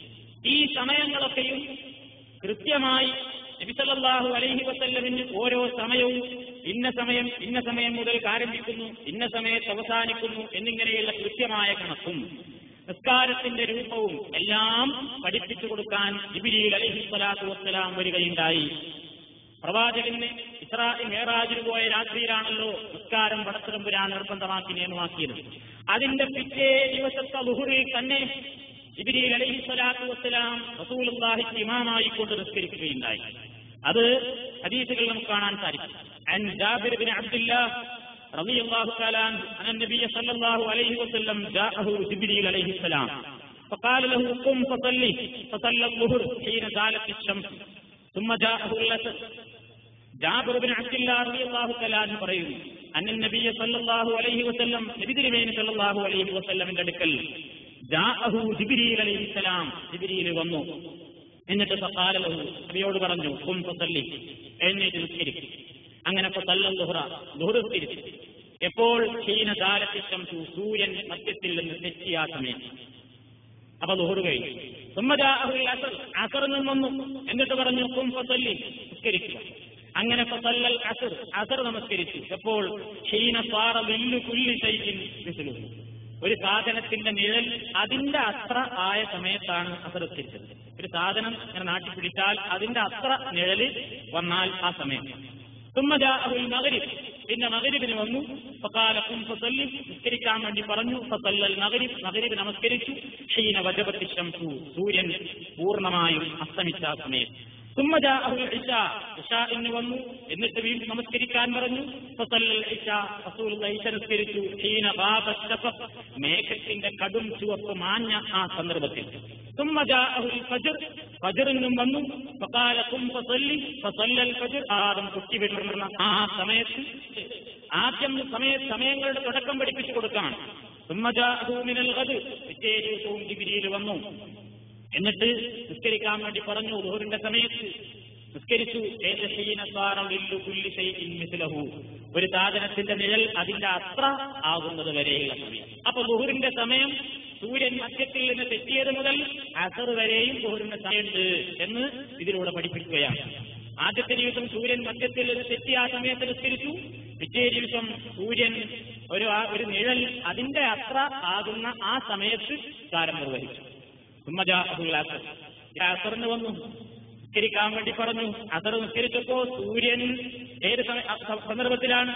ഈ സമയങ്ങളൊക്കെയും കൃത്യമായി നബി സല്ലല്ലാഹു അലൈഹി വസല്ലമിന് ഓരോ സമയവും ഇന്ന സമയം ഇന്ന സമയം മുതൽ ആരംഭിക്കുന്നു, ഇന്ന സമയത്ത് അവസാനിക്കുന്നു എന്നിങ്ങനെയുള്ള കൃത്യമായ കണക്കും നിസ്കാരത്തിന്റെ രൂപവും എല്ലാം പഠിപ്പിച്ചു കൊടുക്കാൻ ജിബ്രീൽ അലൈഹിസ്സലാത്തു വസ്സലാം വരികയുണ്ടായി. പ്രവാചകന് ഇസ്രാ മേറാജിന് പോയ രാത്രിയിലാണല്ലോ നിസ്കാരം പടച്ചതമ്പുരാൻ നിർബന്ധമാക്കി നിയമമാക്കിയത്. അതിന്റെ പിറ്റേ ദിവസത്തെ ളുഹറിൽ തന്നെ ജിബ്രീൽ അലൈഹിസ്സലാത്തു വസ്സലാം റസൂലുള്ളാഹിക്ക് ഇമാമായിക്കൊണ്ട് നിസ്കരിക്കുകയുണ്ടായി. അത് ഹദീസുകൾ നമുക്ക് കാണാൻ സാധിക്കും. അൻ ജാബിർ ബിൻ അബ്ദുല്ലാഹ് റളിയല്ലാഹു തആല അൻ നബി സല്ലല്ലാഹു അലൈഹി വസല്ലം ജാഅഹു ജിബ്രീൽ അലൈഹിസ്സലാം فقال له قم فصلي فصلى الظهر حين زالت الشمس ثم جاءه العصر. ജാബിർ ബിൻ അബ്ദുല്ലാഹ് റളിയല്ലാഹു തആല പറയുന്നു, അന്ന നബി സല്ലല്ലാഹു അലൈഹി വസല്ലം നബി തിരുമേനി സല്ലല്ലാഹു അലൈഹി വസല്ലമിന്റെ അടുക്കൽ ജാഅഹു ജിബ്രീൽ അലൈഹിസ്സലാം, ജിബ്രീൽ വന്നു. എന്നിട്ട് ഫഖാല ലഹു, നബിയോട് പറഞ്ഞു, ഖും ഫസല്ലി, എഴുന്നേറ്റ് നിസ്കരിക്ക്. അങ്ങനെ ഫസല്ല ളുഹ്റ, ളുഹ്ർ നിസ്കരിച്ചു. എപ്പോൾ? ഹീന ദാലത്തി ശംസു, സൂര്യൻ മധ്യത്തിൽ നിന്ന് തെറ്റിയ സമയം. അപ്പൊ ളുഹ്ർ കഴിഞ്ഞു. സുമ്മ ജാഅഹുൽ അസ്ർ, അസ്റിനും വന്നു. എന്നിട്ട് പറഞ്ഞു, ഖും ഫസല്ലി, നിസ്കരിക്കുക. അങ്ങനെ ഫസല്ലൽ അസ്ർ, അസ്ർ നമസ്കരിച്ചു. എപ്പോൾ? ഹീന സാറ ളില്ലു കുല്ലി ശൈഇൻ മിസ്ലുഹു, ഒരു സാധനത്തിന്റെ നിഴൽ അതിന്റെ അത്ര ആയ സമയത്താണ് അസ്ർ നിസ്കരിച്ചത്. ഒരു സാധനം ഇങ്ങനെ നാട്ടി പിടിച്ചാൽ അതിന്റെ അത്ര നിഴല് വന്നാൽ ആ സമയം. സുമ്മ ജാഅഹുൽ മഗ്രിബ്, പിന്നെ മഗ്രിബിന് വന്നു. ഫഖാല ഖും ഫസല്ലി, നിസ്കരിക്കാൻ വേണ്ടി പറഞ്ഞു. ഫസല്ലൽ മഗ്രിബ്, മഗ്രിബ് നമസ്കരിച്ചു. ഹീന വജബത്തി ശംസു, സൂര്യൻ പൂർണ്ണമായും അസ്തമിച്ച സമയം. സുമ്മ ജാഅഹുൽ ഇശാ, ഇശാഇന് വന്നു. എന്നിട്ട് വീണ്ടും നമസ്കരിക്കാൻ പറഞ്ഞു. ഫസല്ലൽ ഇശാ, റസൂലുള്ളാഹി ഇശ നിസ്കരിച്ചു. ഹീന ഗാബ ശഫഖ്, മേഘത്തിന്റെ കടും ചുവപ്പ് മാഞ്ഞ ആ സന്ദർഭത്തിൽ. സുമ്മ ജാഅഹുൽ ഫജ്ർ, ഫജ്റിനും വന്നു. ഫഖാല ഖും ഫസല്ലി ഫസല്ലൽ ഫജ്ർ, ആദം കുട്ടിവിടർന്ന ആ സമയത്ത് ആദ്യം സമയ സമയങ്ങളുടെ തുടക്കം പഠിപ്പിച്ചു കൊടുക്കാൻ. സുമ്മ ജാഅഹു മിനൽ ഗദ്, പിറ്റേ ദിവസവും ജിബ്രീൽ വന്നു. എന്നിട്ട് നിസ്കരിക്കാൻ വേണ്ടി പറഞ്ഞു. ളുഹറിന്റെ സമയത്ത് നിസ്കരിച്ചു. ഒരു സാധനത്തിന്റെ നിഴൽ അതിന്റെ അത്ര ആകുന്നത് വരെയുള്ള സമയം. അപ്പൊ ളുഹറിന്റെ സമയം സൂര്യൻ മധ്യത്തിൽ നിന്ന് തെറ്റിയത് മുതൽ അസർ വരെയും ളുഹറിന്റെ സമയമുണ്ട് എന്ന് ഇതിലൂടെ പഠിപ്പിക്കുകയാണ്. ആദ്യത്തെ ദിവസം സൂര്യൻ മധ്യത്തിൽ നിന്ന് തെറ്റി ആ സമയത്ത് നിസ്കരിച്ചു. പിറ്റേ ദിവസം സൂര്യൻ ഒരു ഒരു നിഴൽ അതിന്റെ അത്ര ആകുന്ന ആ സമയത്ത് കാരം നിർവഹിച്ചു. അസറിന് വന്നു, നിസ്കരിക്കാൻ വേണ്ടി പറഞ്ഞു. അസർ നിസ്കരിച്ചപ്പോ സൂര്യൻ ഏത് സന്ദർഭത്തിലാണ്?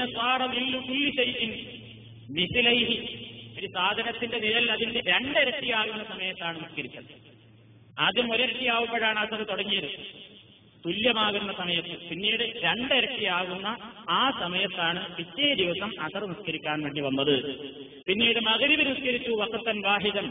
ഒരു സാധനത്തിന്റെ നിഴൽ അതിന്റെ രണ്ടിരട്ടിയാകുന്ന സമയത്താണ് നിസ്കരിച്ചത്. ആദ്യം ഒരിരട്ടിയാവുമ്പോഴാണ് അസർ തുടങ്ങിയത്, തുല്യമാകുന്ന സമയത്ത്. പിന്നീട് രണ്ടിരട്ടിയാകുന്ന ആ സമയത്താണ് പിറ്റേ ദിവസം അസർ നിസ്കരിക്കാൻ വേണ്ടി വന്നത്. പിന്നീട് മഗ്രിബ് നിസ്കരിച്ചു, വഖത്തൻ വാഹിദൻ,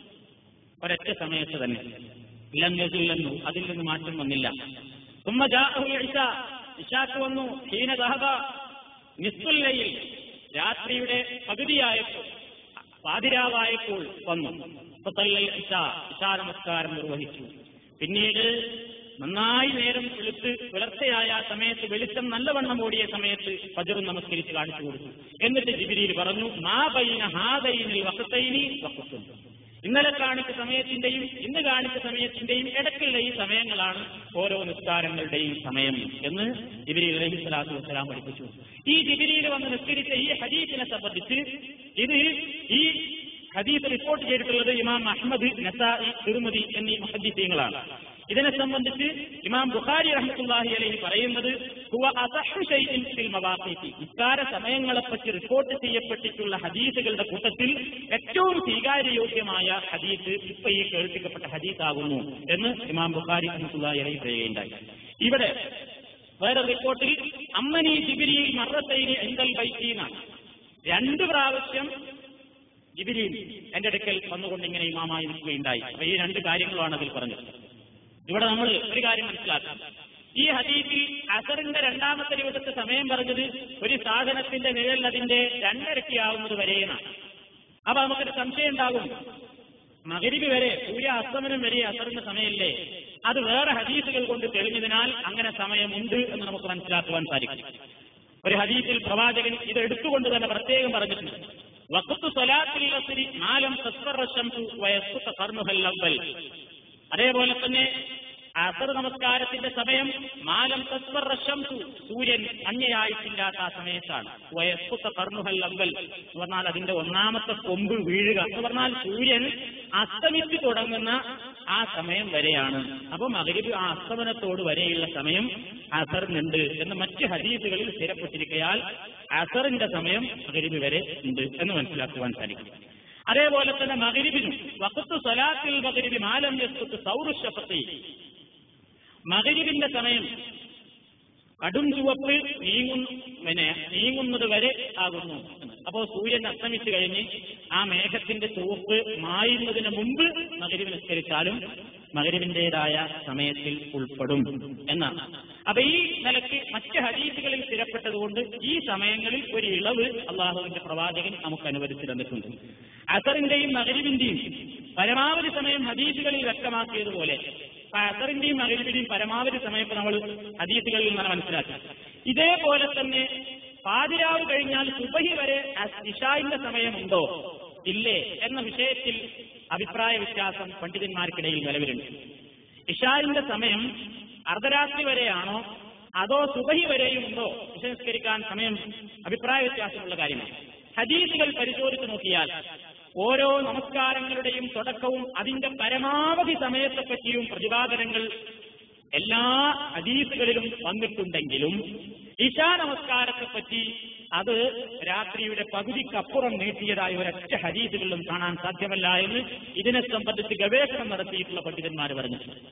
ഒരൊറ്റ സമയത്ത് തന്നെ. ലംഘില്ലെന്നു അതിൽ നിന്ന് മാറ്റം വന്നില്ല. സുമ്മ ജാഅഹുൽ ഇശാ, ഇശാക്ക് വന്നു. ഹീന ദഹബ നിസ്ഫുൽ ലൈൽ, രാത്രിയുടെ പകുതിയായപ്പോൾ, പാതിരാവായപ്പോൾ വന്നു. ഫസല്ലൽ ഇശാ, ഇശാ നമസ്കാരം നിർവഹിച്ചു. പിന്നീട് നന്നായി നേരം വെളുത്ത് പുലർച്ചയായ സമയത്ത്, വെളിച്ചം നല്ലവണ്ണം ഓടിയ സമയത്ത് ഫജ്ർ നമസ്കരിച്ച് കാണിച്ചു കൊടുത്തു. എന്നിട്ട് ജിബ്രീൽ പറഞ്ഞു, മാ ബൈന ഹാദൈനിൽ വഖതൈനി വഖത്തുൻ, ഇന്നലെ കാണിച്ച സമയത്തിന്റെയും ഇന്ന് കാണിച്ച സമയത്തിന്റെയും ഇടയ്ക്കുള്ള ഈ സമയങ്ങളാണ് ഓരോ നിസ്കാരങ്ങളുടെയും സമയം എന്ന് ജിബ്രീൽ അലൈഹിസ്സലാത്തു വസ്സലാം പഠിപ്പിച്ചു. ഈ ജിബ്രീൽ വന്ന് നിസ്കരിച്ച ഈ ഹദീസിനെ സംബന്ധിച്ച്, ഇത് ഈ ഹദീസ് റിപ്പോർട്ട് ചെയ്തിട്ടുള്ളത് ഇമാം അഹ്മദ്, നസാഇ, തിർമിദി എന്നീ മുഹദ്ദിസീങ്ങളാണ്. ഇതിനെ സംബന്ധിച്ച് ഇമാം ബുഖാരി റഹ്മത്തുള്ളാഹി അലൈഹി പറയുന്നത്, ഹുവ അസഹ്ഹു ശൈഇൻ ഫിൽ മവാഖീതി, നിസ്കാര സമയങ്ങളെപ്പറ്റി റിപ്പോർട്ട് ചെയ്യപ്പെട്ടിട്ടുള്ള ഹദീസുകളുടെ കൂട്ടത്തിൽ ഏറ്റവും സ്വീകാര്യയോഗ്യമായ ഹദീസ് ഇപ്പൊ ഈ കേൾപ്പിക്കപ്പെട്ട ഹദീസാകുന്നു എന്ന് ഇമാം ബുഖാരി റഹ്മത്തുള്ളാഹി അലൈഹി പറയുകയുണ്ടായി. ഇവിടെ വേറെ റിപ്പോർട്ടിൽ അമ്മനി ജിബ്രീൽ മർറത്തൈനി ഇൻദൽ ബൈത്തി എന്നാണ്. രണ്ട് പ്രാവശ്യം ജിബ്രീൽ എന്റെ അടുക്കൽ വന്നുകൊണ്ട് ഇങ്ങനെ ഇമാമായി നിൽക്കുകയുണ്ടായി. അപ്പൊ ഈ രണ്ട് കാര്യങ്ങളാണ് അതിൽ പറഞ്ഞത്. ഇവിടെ നമ്മൾ ഒരു കാര്യം മനസ്സിലാക്കാം. ഈ ഹദീസിൽ അസറിന്റെ രണ്ടാമത്തെ ദിവസത്തെ സമയം പറഞ്ഞത് ഒരു സാധനത്തിന്റെ നിഴൽ അതിന്റെ രണ്ടിരട്ടിയാവുന്നത് വരെയെന്നാണ്. അപ്പൊ നമുക്കൊരു സംശയം ഉണ്ടാകും, മഗ്രിബ് വരെ, സൂര്യ അസ്തമനം വരെ അസറിന്റെ സമയമല്ലേ? അത് വേറെ ഹദീസുകൾ കൊണ്ട് തെളിഞ്ഞതിനാൽ അങ്ങനെ സമയമുണ്ട് എന്ന് നമുക്ക് മനസ്സിലാക്കുവാൻ സാധിക്കും. ഒരു ഹദീസിൽ പ്രവാചകൻ ഇത് എടുത്തുകൊണ്ട് തന്നെ പ്രത്യേകം പറഞ്ഞിട്ടുണ്ട്, വഖ്തു സ്വലാത്തിൽ അസ്രി മാലം തസ്ഫറ ശംസു വയസ്ഖുത ഖർനുഹൽ അവ്വൽ. അതേപോലെ തന്നെ അസർ നമസ്കാരത്തിന്റെ സമയം മാലം തസ്ഫറ ശംസു, സൂര്യൻ മഞ്ഞയായിട്ടില്ലാത്ത ആ സമയത്താണ്. വയസ്ഖുത ഖർനുഹൽ അവ്വൽ എന്ന് പറഞ്ഞാൽ അതിന്റെ ഒന്നാമത്തെ കൊമ്പ് വീഴുക എന്ന് പറഞ്ഞാൽ സൂര്യൻ അസ്തമിച്ചു തുടങ്ങുന്ന ആ സമയം വരെയാണ്. അപ്പൊ മഗ്രിബ് ആ അസ്തമനത്തോട് വരെയുള്ള സമയം അസറിനുണ്ട് എന്ന് മറ്റ് ഹദീസുകളിൽ സ്ഥിരപ്പെട്ടിരിക്കയാൽ അസറിന്റെ സമയം മഗ്രിബ് വരെ ഉണ്ട് എന്ന് മനസ്സിലാക്കുവാൻ സാധിക്കും. അതേപോലെ തന്നെ മഗ്രിബിനും വഖ്തു സ്വലാത്തിൽ മഗ്രിബി മാലം യസ്ഖുത് സൗറു ശഫഖി, മഗ്രിബിന്റെ സമയം കടും ചുവപ്പ് നീങ്ങുന്നു പിന്നെ നീങ്ങുന്നത് വരെ ആകുന്നു. അപ്പോ സൂര്യൻ അസ്തമിച്ചു കഴിഞ്ഞ് ആ മേഘത്തിന്റെ ചുവപ്പ് മായുന്നതിന് മുമ്പ് മഗ്രിബ് നിസ്കരിച്ചാലും മഗ്രിബിന്റേതായ സമയത്തിൽ ഉൾപ്പെടും എന്നാണ്. അപ്പൊ ഈ നിലയ്ക്ക് മറ്റ് ഹദീസുകളിൽ സ്ഥിരപ്പെട്ടതുകൊണ്ട് ഈ സമയങ്ങളിൽ ഒരു ഇളവ് അള്ളാഹുവിന്റെ പ്രവാചകൻ നമുക്ക് അനുവദിച്ചു തന്നിട്ടുണ്ട്. അസറിന്റെയും മഗ്രിബിന്റെയും പരമാവധി സമയം ഹദീസുകളിൽ വ്യക്തമാക്കിയതുപോലെ അസറിന്റെയും മഗ്രിബിന്റെയും പരമാവധി സമയത്ത് നമ്മൾ ഹദീസുകളിൽ നിന്ന് മനസ്സിലാക്കി. ഇതേപോലെ തന്നെ പാതിരാവ് കഴിഞ്ഞാൽ സുബഹി വരെ ഇശാഇന്റെ സമയമുണ്ടോ ഇല്ലേ എന്ന വിഷയത്തിൽ അഭിപ്രായ വ്യത്യാസം പണ്ഡിതന്മാർക്കിടയിൽ നിലവിലുണ്ട്. ഇശാഇന്റെ സമയം അർദ്ധരാത്രി വരെയാണോ അതോ സുബഹി വരെയും ഉണ്ടോ വിശദീകരിക്കാൻ സമയം അഭിപ്രായ വ്യത്യാസമുള്ള കാര്യമാണ്. ഹദീസുകൾ പരിശോധിച്ച് നോക്കിയാൽ ഓരോ നമസ്കാരങ്ങളുടെയും തുടക്കവും അതിന്റെ പരമാവധി സമയത്തെപ്പറ്റിയും പ്രതിപാദനങ്ങൾ എല്ലാ ഹദീസുകളിലും വന്നിട്ടുണ്ടെങ്കിലും ഇശാ നമസ്കാരത്തെപ്പറ്റി അത് രാത്രിയുടെ പകുതിക്കപ്പുറം നീട്ടിയതായി ഒരൊറ്റ ഹദീസുകളിലും കാണാൻ സാധ്യമല്ല എന്ന് ഇതിനെ സംബന്ധിച്ച് ഗവേഷണം നടത്തിയിട്ടുള്ള പണ്ഡിതന്മാർ പറഞ്ഞിട്ടുണ്ട്.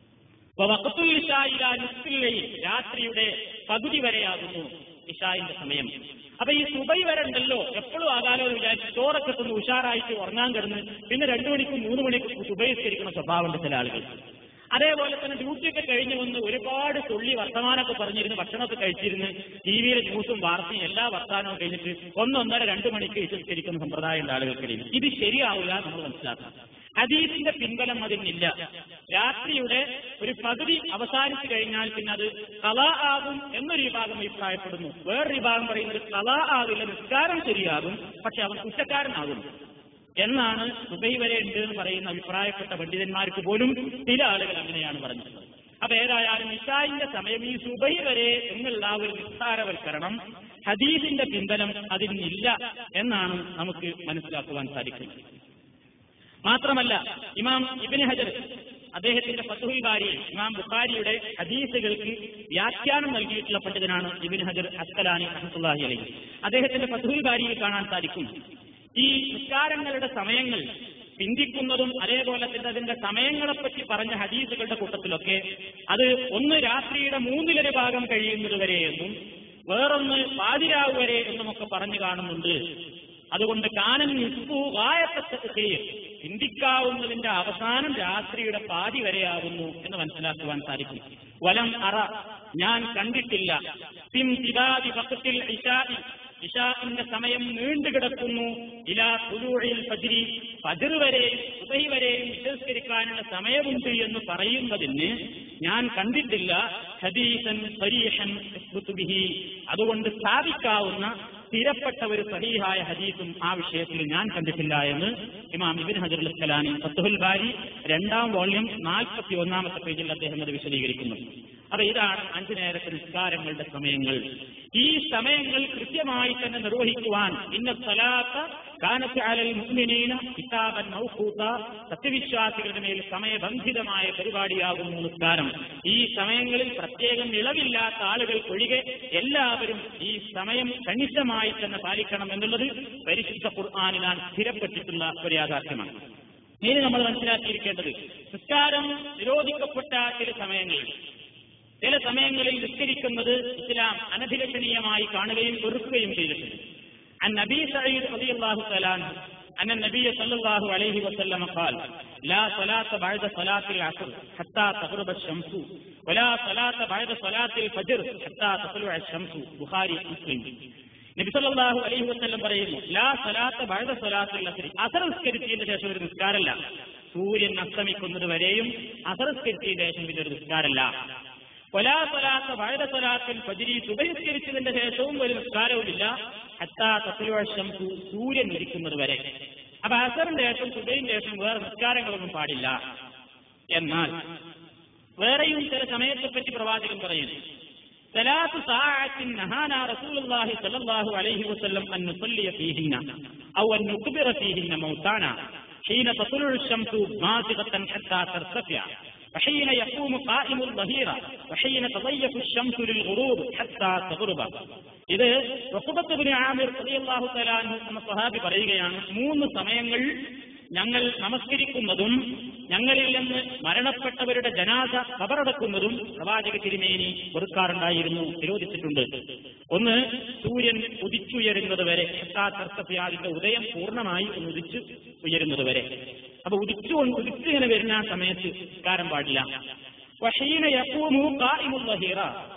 രാത്രിയുടെ പകുതി വരെയാകുന്നു ഇശാഇന്റെ സമയം. അപ്പൊ ഈ സുബൈ വരെ ഉണ്ടല്ലോ, എപ്പോഴും ആകാലോ എന്ന് വിചാരിച്ച് ചോറൊക്കെ ഒന്ന് ഉഷാറായിട്ട് ഉറങ്ങാൻ കിടന്ന് പിന്നെ രണ്ടു മണിക്കും മൂന്ന് മണിക്കും സുബൈസ്കരിക്കുന്ന സ്വഭാവമുണ്ട് ചില ആളുകൾ. അതേപോലെ തന്നെ ഡ്യൂട്ടിയൊക്കെ കഴിഞ്ഞു വന്ന് ഒരുപാട് തുള്ളി വർത്തമാനമൊക്കെ പറഞ്ഞിരുന്ന് ഭക്ഷണമൊക്കെ കഴിച്ചിരുന്ന് ടി വിയിലെ ന്യൂസും വാർത്തയും എല്ലാ വർത്താനവും കഴിഞ്ഞിട്ട് ഒന്നൊന്നര രണ്ടു മണിക്ക് വിശ്വസിച്ചിരിക്കുന്ന സമ്പ്രദായമുണ്ട് ആളുകൾക്കിടയിൽ. ഇത് ശരിയാവില്ല നമ്മൾ മനസ്സിലാക്കണം. ഹദീസിന്റെ പിൻബലം അതിനില്ല. രാത്രിയുടെ ഒരു പകുതി അവസാനിച്ചു കഴിഞ്ഞാൽ പിന്നെ അത് ഖളാ ആകും എന്നൊരു വിഭാഗം അഭിപ്രായപ്പെടുന്നു. വേറൊരു വിഭാഗം പറയുന്നത് ഖളാ ആകില്ല, നിസ്കാരം ശരിയാകും, പക്ഷെ അവൻ കുറ്റക്കാരനാകും എന്നാണ്. സുബഹി വരെ ഉണ്ട് എന്ന് പറയുന്ന അഭിപ്രായപ്പെട്ട പണ്ഡിതന്മാർക്ക് പോലും ചില ആളുകൾ അങ്ങനെയാണ് പറഞ്ഞത്. അപ്പൊ ഏതായാലും ഇശാഇന്റെ സമയം ഈ സുബഹി വരെ എന്നുള്ള ആ ഒരു നിസ്സാരവൽക്കരണം ഹദീസിന്റെ പിൻബലം അതിനില്ല എന്നാണ് നമുക്ക് മനസ്സിലാക്കുവാൻ സാധിക്കുന്നത്. മാത്രമല്ല, ഇമാം ഇബ്നു ഹജർ അദ്ദേഹത്തിന്റെ ഫത്ഹുൽ ബാരിയിൽ ഇമാം ബുഖാരിയുടെ ഹദീസുകൾക്ക് വ്യാഖ്യാനം നൽകിയിട്ടുള്ള പണ്ഡിതനാണ് ഇബ്നു ഹജർ അസ്കലാനി റഹ്മത്തുള്ളാഹി അലൈഹി. അദ്ദേഹത്തിന്റെ ഫത്ഹുൽ ബാരിയിൽ കാണാൻ സാധിക്കും, ഈ നിസ്കാരങ്ങളുടെ സമയങ്ങൾ ചിന്തിക്കുന്നതും അതേപോലെ തന്നെ അതിന്റെ സമയങ്ങളെപ്പറ്റി പറഞ്ഞ ഹദീസുകളുടെ കൂട്ടത്തിലൊക്കെ അത് ഒന്ന് രാത്രിയുടെ മൂന്നിലൊരു ഭാഗം കഴിയുന്നത് വരെയെന്നും വേറൊന്ന് പാതിരാവ് വരെ എന്നുമൊക്കെ പറഞ്ഞു കാണുന്നുണ്ട്. അതുകൊണ്ട് കാനൻ നിസ്ഫു ഗായത്തെ ചിന്തിക്കാവുന്നതിന്റെ അവസാനം രാത്രിയുടെ പാതി വരെയാകുന്നു എന്ന് മനസ്സിലാക്കുവാൻ സാധിക്കും. വലം അറ, ഞാൻ കണ്ടിട്ടില്ല, പിം തിദാദി വഖ്തിൽ ഇശാഇ, ഇശാഇന്റെ സമയം നീണ്ടുകിടക്കുന്നു, ഇലാ തുലൂഇൽ ഫജ്രി, ഫജ്ർ വരെയും സുബഹി വരെയും വിശ്വസിക്കാനുള്ള സമയമുണ്ട് എന്ന് പറയുന്നതിന് ഞാൻ കണ്ടിട്ടില്ല ഹദീസൻ സരീഹൻ യസ്ബുതു ബിഹി, അതുകൊണ്ട് സ്ഥാപിക്കാവുന്ന സ്ഥിരപ്പെട്ട ഒരു സഹീഹായ ഹദീസും ആ വിഷയത്തിൽ ഞാൻ കണ്ടിട്ടില്ല എന്ന് ഇമാം ഇബ്നു ഹജർ അസ്കലാനി ഫത്ഹുൽ ബാരി രണ്ടാം വോള്യം നാൽപ്പത്തി ഒന്നാമത്തെ പേജിൽ അദ്ദേഹം അത് വിശദീകരിക്കുന്നു. അപ്പൊ ഇതാണ് അഞ്ചു നേരത്തെ നിസ്കാരങ്ങളുടെ സമയങ്ങൾ. ഈ സമയങ്ങൾ കൃത്യമായി തന്നെ നിർവഹിക്കുവാൻ ഇന്ന സലാത്ത കാനത്ത് അലൽ മുഅ്മിനീന കിതാബൻ മൗഖൂത, സത്യവിശ്വാസികളുടെ മേൽ സമയബന്ധിതമായ പരിപാടിയാകുന്നു നിസ്കാരം. ഈ സമയങ്ങളിൽ പ്രത്യേകം ഇളവില്ലാത്ത ആളുകൾക്കൊഴികെ എല്ലാവരും ഈ സമയം കണിശമായി തന്നെ പാലിക്കണം എന്നുള്ളത് പരിശുദ്ധ ഖുർആനിനാൽ സ്ഥിരപ്പെട്ടിട്ടുള്ള ഒരു യാഥാർത്ഥ്യമാണ്. ഇനി നമ്മൾ മനസ്സിലാക്കിയിരിക്കേണ്ടത്, നിസ്കാരം നിരോധിക്കപ്പെട്ട ചില സമയങ്ങളിൽ ചില സമയങ്ങളിൽ നിസ്കരിക്കുന്നത് ഇസ്ലാം അനഭിലഷണീയമായി കാണുകയും വെറുക്കുകയും ചെയ്തിട്ടുണ്ട്. عن أبي سعيد رضي الله تعالى عنه أن النبي صلى الله عليه وسلم قال لا صلاة بعد صلاة العصر حتى تغرب الشمس ولا صلاة بعد صلاة الفجر حتى تطلع الشمس. ബുഖാരി മുസ്ലിം. നബി സല്ലല്ലാഹു അലൈഹി വസല്ലം പറയുന്നു, ലാ സലാത്ത ബഅദ സ്വലാത്തിൽ അസ്ർ, അസ്ർ നിസ്കരിച്ചതിന് ശേഷം ഒരു നിസ്കാരമല്ല. സൂര്യൻ അസ്തമിക്കുന്നത് വരെയും അസ്ർ നിസ്കരിച്ചതിന് ശേഷം പിന്നെ ഒരു നിസ്കാരമല്ല. വലാ സലാത്ത ബഅദ സ്വലാത്തിൽ ഫജ്രി, സുബഹി നിസ്കരിച്ചതിന്റെ ശേഷവും ഒരു നിസ്കാരവുമില്ല. ഹത്താ തത്ലുഅ ശംസു, സൂര്യൻ ഉദിക്കുന്നത് വരെ. അപ്പൊ അസറിന്റെ ശേഷം സുബഹിന്റെ ശേഷം വേറെ നിസ്കാരങ്ങളൊന്നും പാടില്ല. എന്നാൽ വേറെയും ചില സമയത്തെപ്പറ്റി പ്രവാചകൻ പറയുന്നു, സലാത്തു സഅഅത്തിൻ നഹാനാ റസൂലുള്ളാഹി സ്വല്ലല്ലാഹു അലൈഹി വസല്ലം അൻ നുസല്ലിയ ഫീഹിന്ന ഔ അൻ നുഖ്ബിറ ഫീഹിന്ന മൗതാന ഹീന തത്ലുഉ ശംസു മാസിഖത്തൻ ഹത്താ തർതഫിഅ وحين يقوم قائم الظهيرة وحين تضيف الشمس للغروب حتى تغرب. ഇത് ഉഖബത്ത് ഇബ്നു ആമിർ റളിയല്ലാഹു തആല അൻഹു എന്ന സ്വഹാബി പറയുകയാണ്, മൂന്ന് സമയങ്ങൾ ഞങ്ങൾ നമസ്കരിക്കുന്നതും ഞങ്ങളിൽ നിന്ന് മരണപ്പെട്ടവരുടെ ജനാസ ഖബറടക്കുന്നതും പ്രവാചക തിരുമേനി വെറുക്കാറുണ്ടായിരുന്നു, വിരോധിച്ചിട്ടുണ്ട്. ഒന്ന്, സൂര്യൻ ഉദിച്ചുയരുന്നത് വരെ, അതിന്റെ ഉദയം പൂർണ്ണമായി ഉദിച്ചു ഉയരുന്നത് വരെ. അപ്പൊ ഉദിച്ചു ഉദിച്ചു ഇങ്ങനെ വരുന്ന ആ സമയത്ത് നിസ്കാരം പാടില്ല. വഹീന യഖൂമു ഖായിമുൽ ദഹീറ,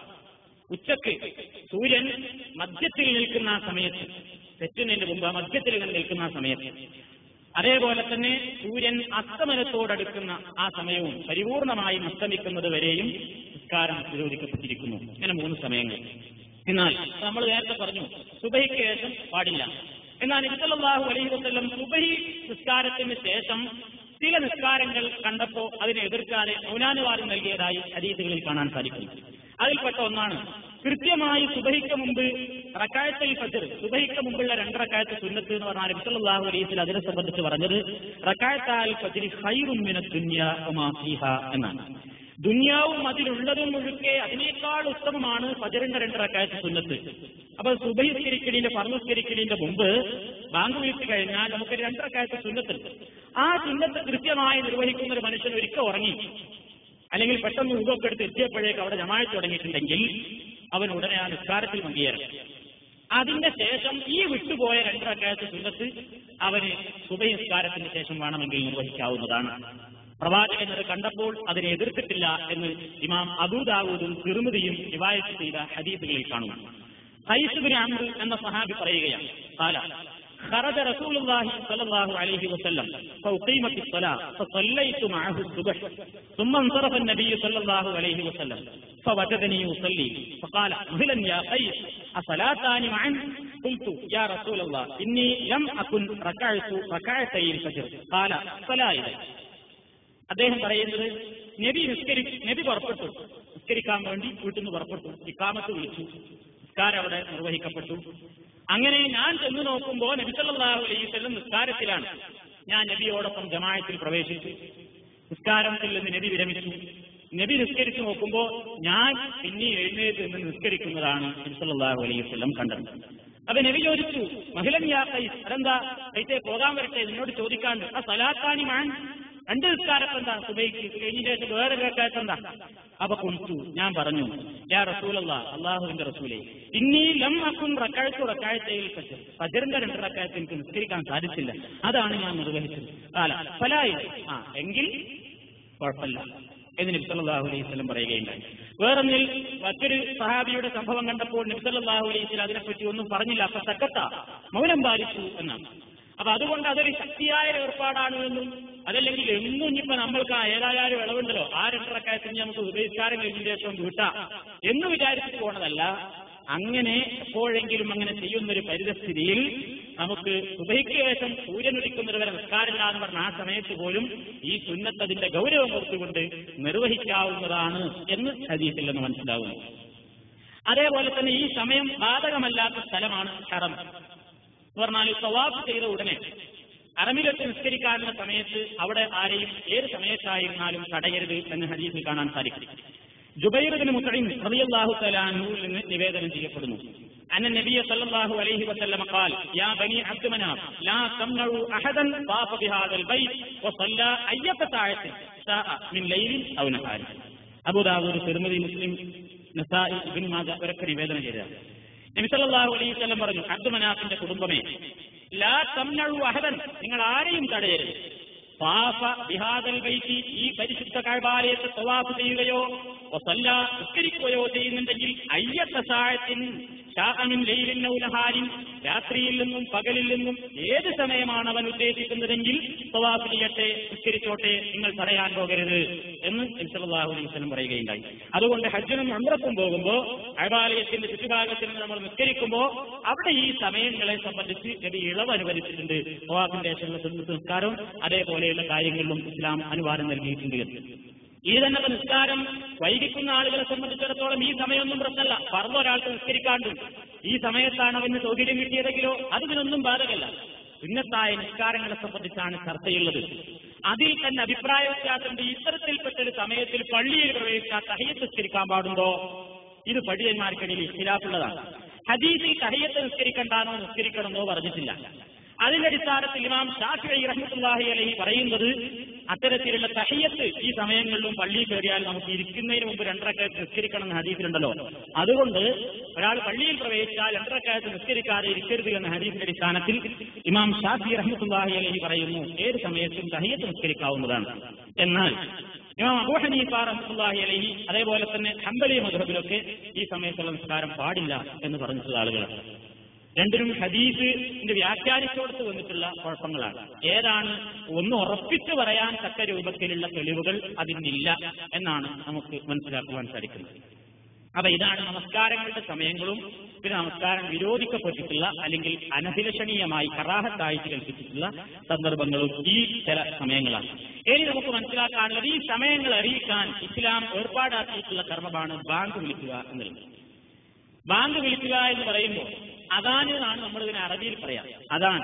ഉച്ചക്ക് സൂര്യൻ മധ്യത്തിൽ നിൽക്കുന്ന ആ സമയത്ത്, തെറ്റുന്നതിന് മുമ്പ് മധ്യത്തിൽ ഇങ്ങനെ നിൽക്കുന്ന ആ സമയത്ത്. അതേപോലെ തന്നെ സൂര്യൻ അസ്തമനത്തോടടുക്കുന്ന ആ സമയവും പരിപൂർണമായും അസ്തമിക്കുന്നത് വരെയും നിസ്കാരം നിരോധിക്കപ്പെട്ടിരിക്കുന്നു. ഇങ്ങനെ മൂന്ന് സമയങ്ങൾ. എന്നാൽ നമ്മൾ നേരത്തെ പറഞ്ഞു സുബഹിക്ക് ശേഷം പാടില്ല. എന്നാൽ നബി സല്ലല്ലാഹു അലൈഹി വസല്ലം സുബഹി നിസ്കാരത്തിന് ശേഷം ചില നിസ്കാരങ്ങൾ കണ്ടപ്പോ അതിനെ എതിർക്കാതെ മൗനാനുവാദം നൽകിയതായി ഹദീസുകളിൽ കാണാൻ സാധിക്കും. അതിൽപ്പെട്ട ഒന്നാണ് കൃത്യമായി സുബഹിക്ക് മുമ്പ് റക്അത്തുൽ ഫജ്ർ, സുബഹിക്ക് മുമ്പുള്ള രണ്ട് റക്അത്ത് സുന്നത്ത് എന്ന് പറഞ്ഞാൽ നബി സല്ലല്ലാഹു അലൈഹി വസല്ലം അതിനെ സംബന്ധിച്ച് പറഞ്ഞത് റക്അത്തുൽ ഫജ്ർ ഖൈറും മിനദ് ദുനിയ വമാ ഫീഹാ എന്നാണ്. ദുനിയാവും അതിലുള്ളതും മുഴുക്കെ അതിനേക്കാൾ ഉത്തമമാണ് ഫജ്റിന്റെ രണ്ട് റക്അത്ത് സുന്നത്ത്. അപ്പൊ സുബഹി നിസ്കരിക്കലിന്റെ ഫർള് നിസ്കരിക്കലിന്റെ മുമ്പ് ബാങ്ക് വിളിച്ചു കഴിഞ്ഞാൽ നമുക്ക് രണ്ട് റക്അത്ത് സുന്നത്തുണ്ട്. ആ സുന്നത്ത് കൃത്യമായി നിർവഹിക്കുന്ന ഒരു മനുഷ്യൻ ഒരിക്കൽ ഉറങ്ങി, അല്ലെങ്കിൽ പെട്ടെന്ന് ഉദൊക്കെ എടുത്ത് എത്തിയപ്പോഴേക്ക് അവിടെ ജമാഅത്ത് തുടങ്ങിയിട്ടുണ്ടെങ്കിൽ അവൻ ഉടനെ ആ നിസ്കാരത്തിൽ പങ്കുചേരും. അതിന്റെ ശേഷം ഈ വിട്ടുപോയ രണ്ട് റക്അത്ത് സുന്നത്ത് അവന് സുബഹി നിസ്കാരത്തിന് ശേഷം വേണമെങ്കിൽ നിർവഹിക്കാവുന്നതാണ്. പ്രവാചകൻ അത് കണ്ടപ്പോൾ അതിനെ എതിർത്തിട്ടില്ല എന്ന് ഇമാം അബൂ ദാവൂദും തിർമിദിയും റിവായത്ത് ചെയ്ത ഹദീസുകളിൽ കാണുന്നു. ഖൈസ് ഇബ്നു അംർ എന്ന സഹാബി പറയുകയാണ്, ഖാല خرج رسول الله صلى الله عليه وسلم فأقيمت الصلاة فصليت معه الصبح ثم انصرف النبي صلى الله عليه وسلم فوجدني يصلي فقال مهلا يا قيس أصلاتان معا قلت يا رسول الله إني لم أكن ركعت ركعتي الفجر قال فلا إلي. അദ്ദേഹം പറയുന്നത് നബി നിസ്കരി നബി പുറപ്പെട്ടു, നിസ്കരിക്കാൻ വേണ്ടി വീട്ടിൽ നിന്ന് പുറപ്പെട്ടു, ഇഖാമത്ത് വിളിച്ചു, നിസ്കാരം അവിടെ നിർവഹിക്കപ്പെട്ടു. അങ്ങനെ ഞാൻ ചെന്ന് നോക്കുമ്പോൾ നബി സല്ലല്ലാഹു അലൈഹി വസല്ലം നിസ്കാരത്തിലാണ്. ഞാൻ നബിയോടൊപ്പം ജമാഅത്തിൽ പ്രവേശിച്ചു, നിസ്കാരത്തിൽ നിന്ന് നബി വിരമിച്ചു. നബി നിസ്കരിച്ചു നോക്കുമ്പോൾ ഞാൻ പിന്നെ എഴുന്നേറ്റ് നിന്ന് നിസ്കരിക്കുന്നതാണ് നബി സല്ലല്ലാഹു അലൈഹി വസല്ലം കണ്ടത്. അപ്പൊ നബി ചോദിച്ചു മഹിലൻ യാ ഖൈസ്, അതെന്താ കൈസേ പോകാൻ വരട്ടെ, നിന്നോട് ചോദിക്കാണ്ട്. ആ സലാത്താനി മാൻ, രണ്ട് നിസ്കാരത്തെ എന്താ സുബൈക്ക് കഴിഞ്ഞ ശേഷം വേറെ കേൾക്കാത്ത എന്താ? അപ്പൊ കുൻതു, ഞാൻ പറഞ്ഞു യാ റസൂലല്ലാഹ്, അല്ലാഹുവിന്റെ റസൂലേ, ഇന്നീ ലം അകുൻ റകഅതു റകഅത്തൈൽ ഫജ്ർ, ഫജ്റിന്റെ രണ്ട് റകഅത്ത് എനിക്ക് നിസ്കരിക്കാൻ സാധിച്ചില്ല, അതാണ് ഞാൻ നിർവഹിച്ചത്. കാല ഫലായി, ആ എങ്കിൽ കുഴപ്പമില്ല എന്ന് നബി സല്ലല്ലാഹു അലൈഹി വസല്ലം പറയുകയുണ്ടായി. വേറൊന്നിൽ മറ്റൊരു സഹാബിയുടെ സംഭവം കണ്ടപ്പോൾ നബി സല്ലല്ലാഹു അലൈഹി വസല്ലം അതിനെപ്പറ്റി ഒന്നും പറഞ്ഞില്ല. അപ്പൊ സക്കത്ത, മൗനം പാലിച്ചു എന്നാണ്. അപ്പൊ അതുകൊണ്ട് അതൊരു ശക്തിയായ ഏർപ്പാടാണ് എന്നും, അതല്ലെങ്കിൽ എന്നും ഇനിയിപ്പോ നമ്മൾക്ക് ഏതായാലും ഇളവുണ്ടല്ലോ, ആ രണ്ടരക്കായത്തിന് നമുക്ക് ഉപയോഗിക്കാരം കഴിഞ്ഞ ശേഷം വീട്ടാ എന്ന് വിചാരിച്ചു പോണതല്ല. അങ്ങനെ എപ്പോഴെങ്കിലും അങ്ങനെ ചെയ്യുന്നൊരു പരിതസ്ഥിതിയിൽ നമുക്ക് സുബഹിക്ക് ശേഷം സൂര്യൻ ഉദിക്കുന്നവരെ വരെ നിസ്കാരമില്ല എന്ന് പറഞ്ഞ ആ സമയത്ത് പോലും ഈ സുന്നത്തതിന്റെ ഗൗരവം ഓർത്തുകൊണ്ട് നിർവഹിക്കാവുന്നതാണ് എന്ന് ഹദീസിൽ നിന്ന് മനസ്സിലാവുന്നു. അതേപോലെ തന്നെ ഈ സമയം ബാധകമല്ലാത്ത സ്ഥലമാണ് ഹറം എന്ന് പറഞ്ഞാൽ തവാഫ് ചെയ്ത ഉടനെ അറമിലെത്തി നിസ്കരിക്കാനുള്ള സമയത്ത് അവിടെ ആരെയും ഏത് സമയത്തായിരുന്നാലും തടയരുത് എന്ന് ഹദീസിൽ കാണാൻ സാധിക്കും. ജുബൈർ ഇബ്നു മുത്ഇം റളിയല്ലാഹു തആല അൻഹുവിൽ നിന്ന് നിവേദനം ചെയ്യപ്പെടുന്നു. അന്ന നബിയ സല്ലല്ലാഹു അലൈഹി വസല്ലം ഖാൽ യാ ബനി അബ്ദ് മനാഫ് ലാ തംനഉ അഹദൻ താഫ ബിഹാദൽ ബൈത്ത് വസല്ല അയ്യത സഅത്തിൻ സഅ മിൻ ലൈലിൻ ഔ നഹാർ. അബൂ ദാവൂദ്, തിർമിദി, മുസ്ലിം, നസാഇ, ഇബ്നു മാജ ഇവരൊക്കെ നിവേദനം ചെയ്തതാണ്. നബി സല്ലല്ലാഹു അലൈഹി വസല്ലം പറഞ്ഞു, അബ്ദ് മനാഫിന്റെ കുടുംബമേ, ലാ തംനഉ അഹദൻ, നിങ്ങൾ ആരെയും തടയരുത്, ത്വാഫ ബിഹാദൽ ബൈത്തി, ഈ പരിശുദ്ധ കഅബാലയത്തെ തവാഫ് ചെയ്യുകയോ വസല്ല നിസ്കരിക്കുകയോ ചെയ്യുന്നുണ്ടെങ്കിൽ അയ്യത്ത സഅത്തിൻ ശാഅ മിൻ ലൈലിൻ ഔ നഹാരിൻ, രാത്രിയിൽ നിന്നും പകലിൽ നിന്നും ഏത് സമയമാണ് അവൻ ഉദ്ദേശിക്കുന്നതെങ്കിൽ തവാഫ് ചെയ്യട്ടെ, നിസ്കരിച്ചോട്ടെ, നിങ്ങൾ തടയാൻ പോകരുത് എന്ന് നബി സല്ലല്ലാഹു അലൈഹി വസല്ലം പറയുകയുണ്ടായി. അതുകൊണ്ട് ഹജ്ജിനും ഉംറക്കും പോകുമ്പോൾ കഅബാലയത്തിന്റെ ചുറ്റുഭാഗത്തിൽ നിന്ന് നമ്മൾ നിസ്കരിക്കുമ്പോൾ അവിടെ ഈ സമയങ്ങളെ സംബന്ധിച്ച് നബി ഇളവ് അനുവദിച്ചിട്ടുണ്ട്. തവാഫിന്റെ ശേഷമുള്ള സുന്നത്ത് നിസ്കാരവും അതേപോലെയുള്ള കാര്യങ്ങളിലും ഇസ്ലാം അനുവാദം നൽകിയിട്ടുണ്ട്. ഈ തന്നെ നിസ്കാരം വൈകിക്കുന്ന ആളുകളെ സംബന്ധിച്ചിടത്തോളം ഈ സമയമൊന്നും പ്രശ്നമല്ല. ഫർദ് ഒരാൾക്ക് നിസ്കരിക്കാണ്ട് ഈ സമയത്താണ് അവന് സൗകര്യം കിട്ടിയതെങ്കിലോ അതിനൊന്നും ബാധകമല്ല. സുന്നത്തായ നിസ്കാരങ്ങളെ സംബന്ധിച്ചാണ് ചർച്ചയുള്ളത്. അതിൽ തന്നെ അഭിപ്രായ വ്യത്യാസമുണ്ട്. ഇത്തരത്തിൽപ്പെട്ടൊരു സമയത്തിൽ പള്ളിയിൽ പ്രവേശിച്ചാൽ തഹയ്യത്ത് നിസ്കരിക്കാൻ പാടുണ്ടോ? ഇത് പണ്ഡിതന്മാർക്കിടയിൽ ഇഖ്തിലാഫുള്ളതാണ്. ഹദീസിൽ തഹയ്യത്ത് നിസ്കരിക്കണ്ടാനോ നിസ്കരിക്കണമെന്നോ പറഞ്ഞിട്ടില്ല. അതിന്റെ അടിസ്ഥാനത്തിൽ ഇമാം ശാഫിഈ റഹ്മത്തുള്ളാഹി അലൈഹി പറയുന്നത് അത്തരത്തിലുള്ള തഹയ്യത്ത് ഈ സമയങ്ങളിലും പള്ളിയിൽ കയറിയാൽ നമുക്ക് ഇരിക്കുന്നതിന് മുമ്പ് രണ്ടരക്കാലത്ത് നിസ്കരിക്കണം എന്ന ഹദീസിലുണ്ടല്ലോ. അതുകൊണ്ട് ഒരാൾ പള്ളിയിൽ പ്രവേശിച്ചാൽ രണ്ടരക്കാലത്ത് നിസ്കരിക്കാതെ ഇരിക്കരുത് എന്ന ഹദീസിന്റെ അടിസ്ഥാനത്തിൽ ഇമാം ശാഫിഈ റഹ്മത്തുള്ളാഹി അലൈഹി പറയുന്നു ഏത് സമയത്തും തഹയ്യത്ത് നിസ്കരിക്കാവുന്നതാണ്. എന്നാൽ ഇമാം അബൂ ഹനീഫ റഹ്മത്തുള്ളാഹി അലൈഹി അതേപോലെ തന്നെ ഹംബലി മദ്ഹബിലൊക്കെ ഈ സമയത്തുള്ള നിസ്കാരം പാടില്ല എന്ന് പറഞ്ഞിട്ടുള്ള ആളുകളാണ്. രണ്ടിനും ഹദീസിന്റെ വ്യാഖ്യാനിച്ചോടത്ത് വന്നിട്ടുള്ള കുഴപ്പങ്ങളാണ്. ഏതാണ് ഒന്ന് ഉറപ്പിച്ചു പറയാൻ തക്ക രൂപത്തിലുള്ള തെളിവുകൾ അതിനില്ല എന്നാണ് നമുക്ക് മനസ്സിലാക്കുവാൻ സാധിക്കുന്നത്. അപ്പൊ ഇതാണ് നമസ്കാരങ്ങളുടെ സമയങ്ങളും പിന്നെ നമസ്കാരം വിരോധിക്കപ്പെട്ടിട്ടുള്ള അല്ലെങ്കിൽ അനഭിലഷണീയമായി കറാഹത്തായിട്ട് കൽപ്പിച്ചിട്ടുള്ള സന്ദർഭങ്ങളും ഈ ചില സമയങ്ങളാണ്. ഇനി നമുക്ക് മനസ്സിലാക്കാനുള്ളത് ഈ സമയങ്ങൾ അറിയിക്കാൻ ഇസ്ലാം ഏർപ്പാടാക്കിയിട്ടുള്ള കർമ്മമാണ് ബാങ്ക് വിളിക്കുക എന്നുള്ളത്. ബാങ്ക് വിളിക്കുക എന്ന് പറയുമ്പോൾ അദാൻ എന്നാണ് നമ്മൾ ഇതിനെ അറബിയിൽ പറയാം. അദാൻ,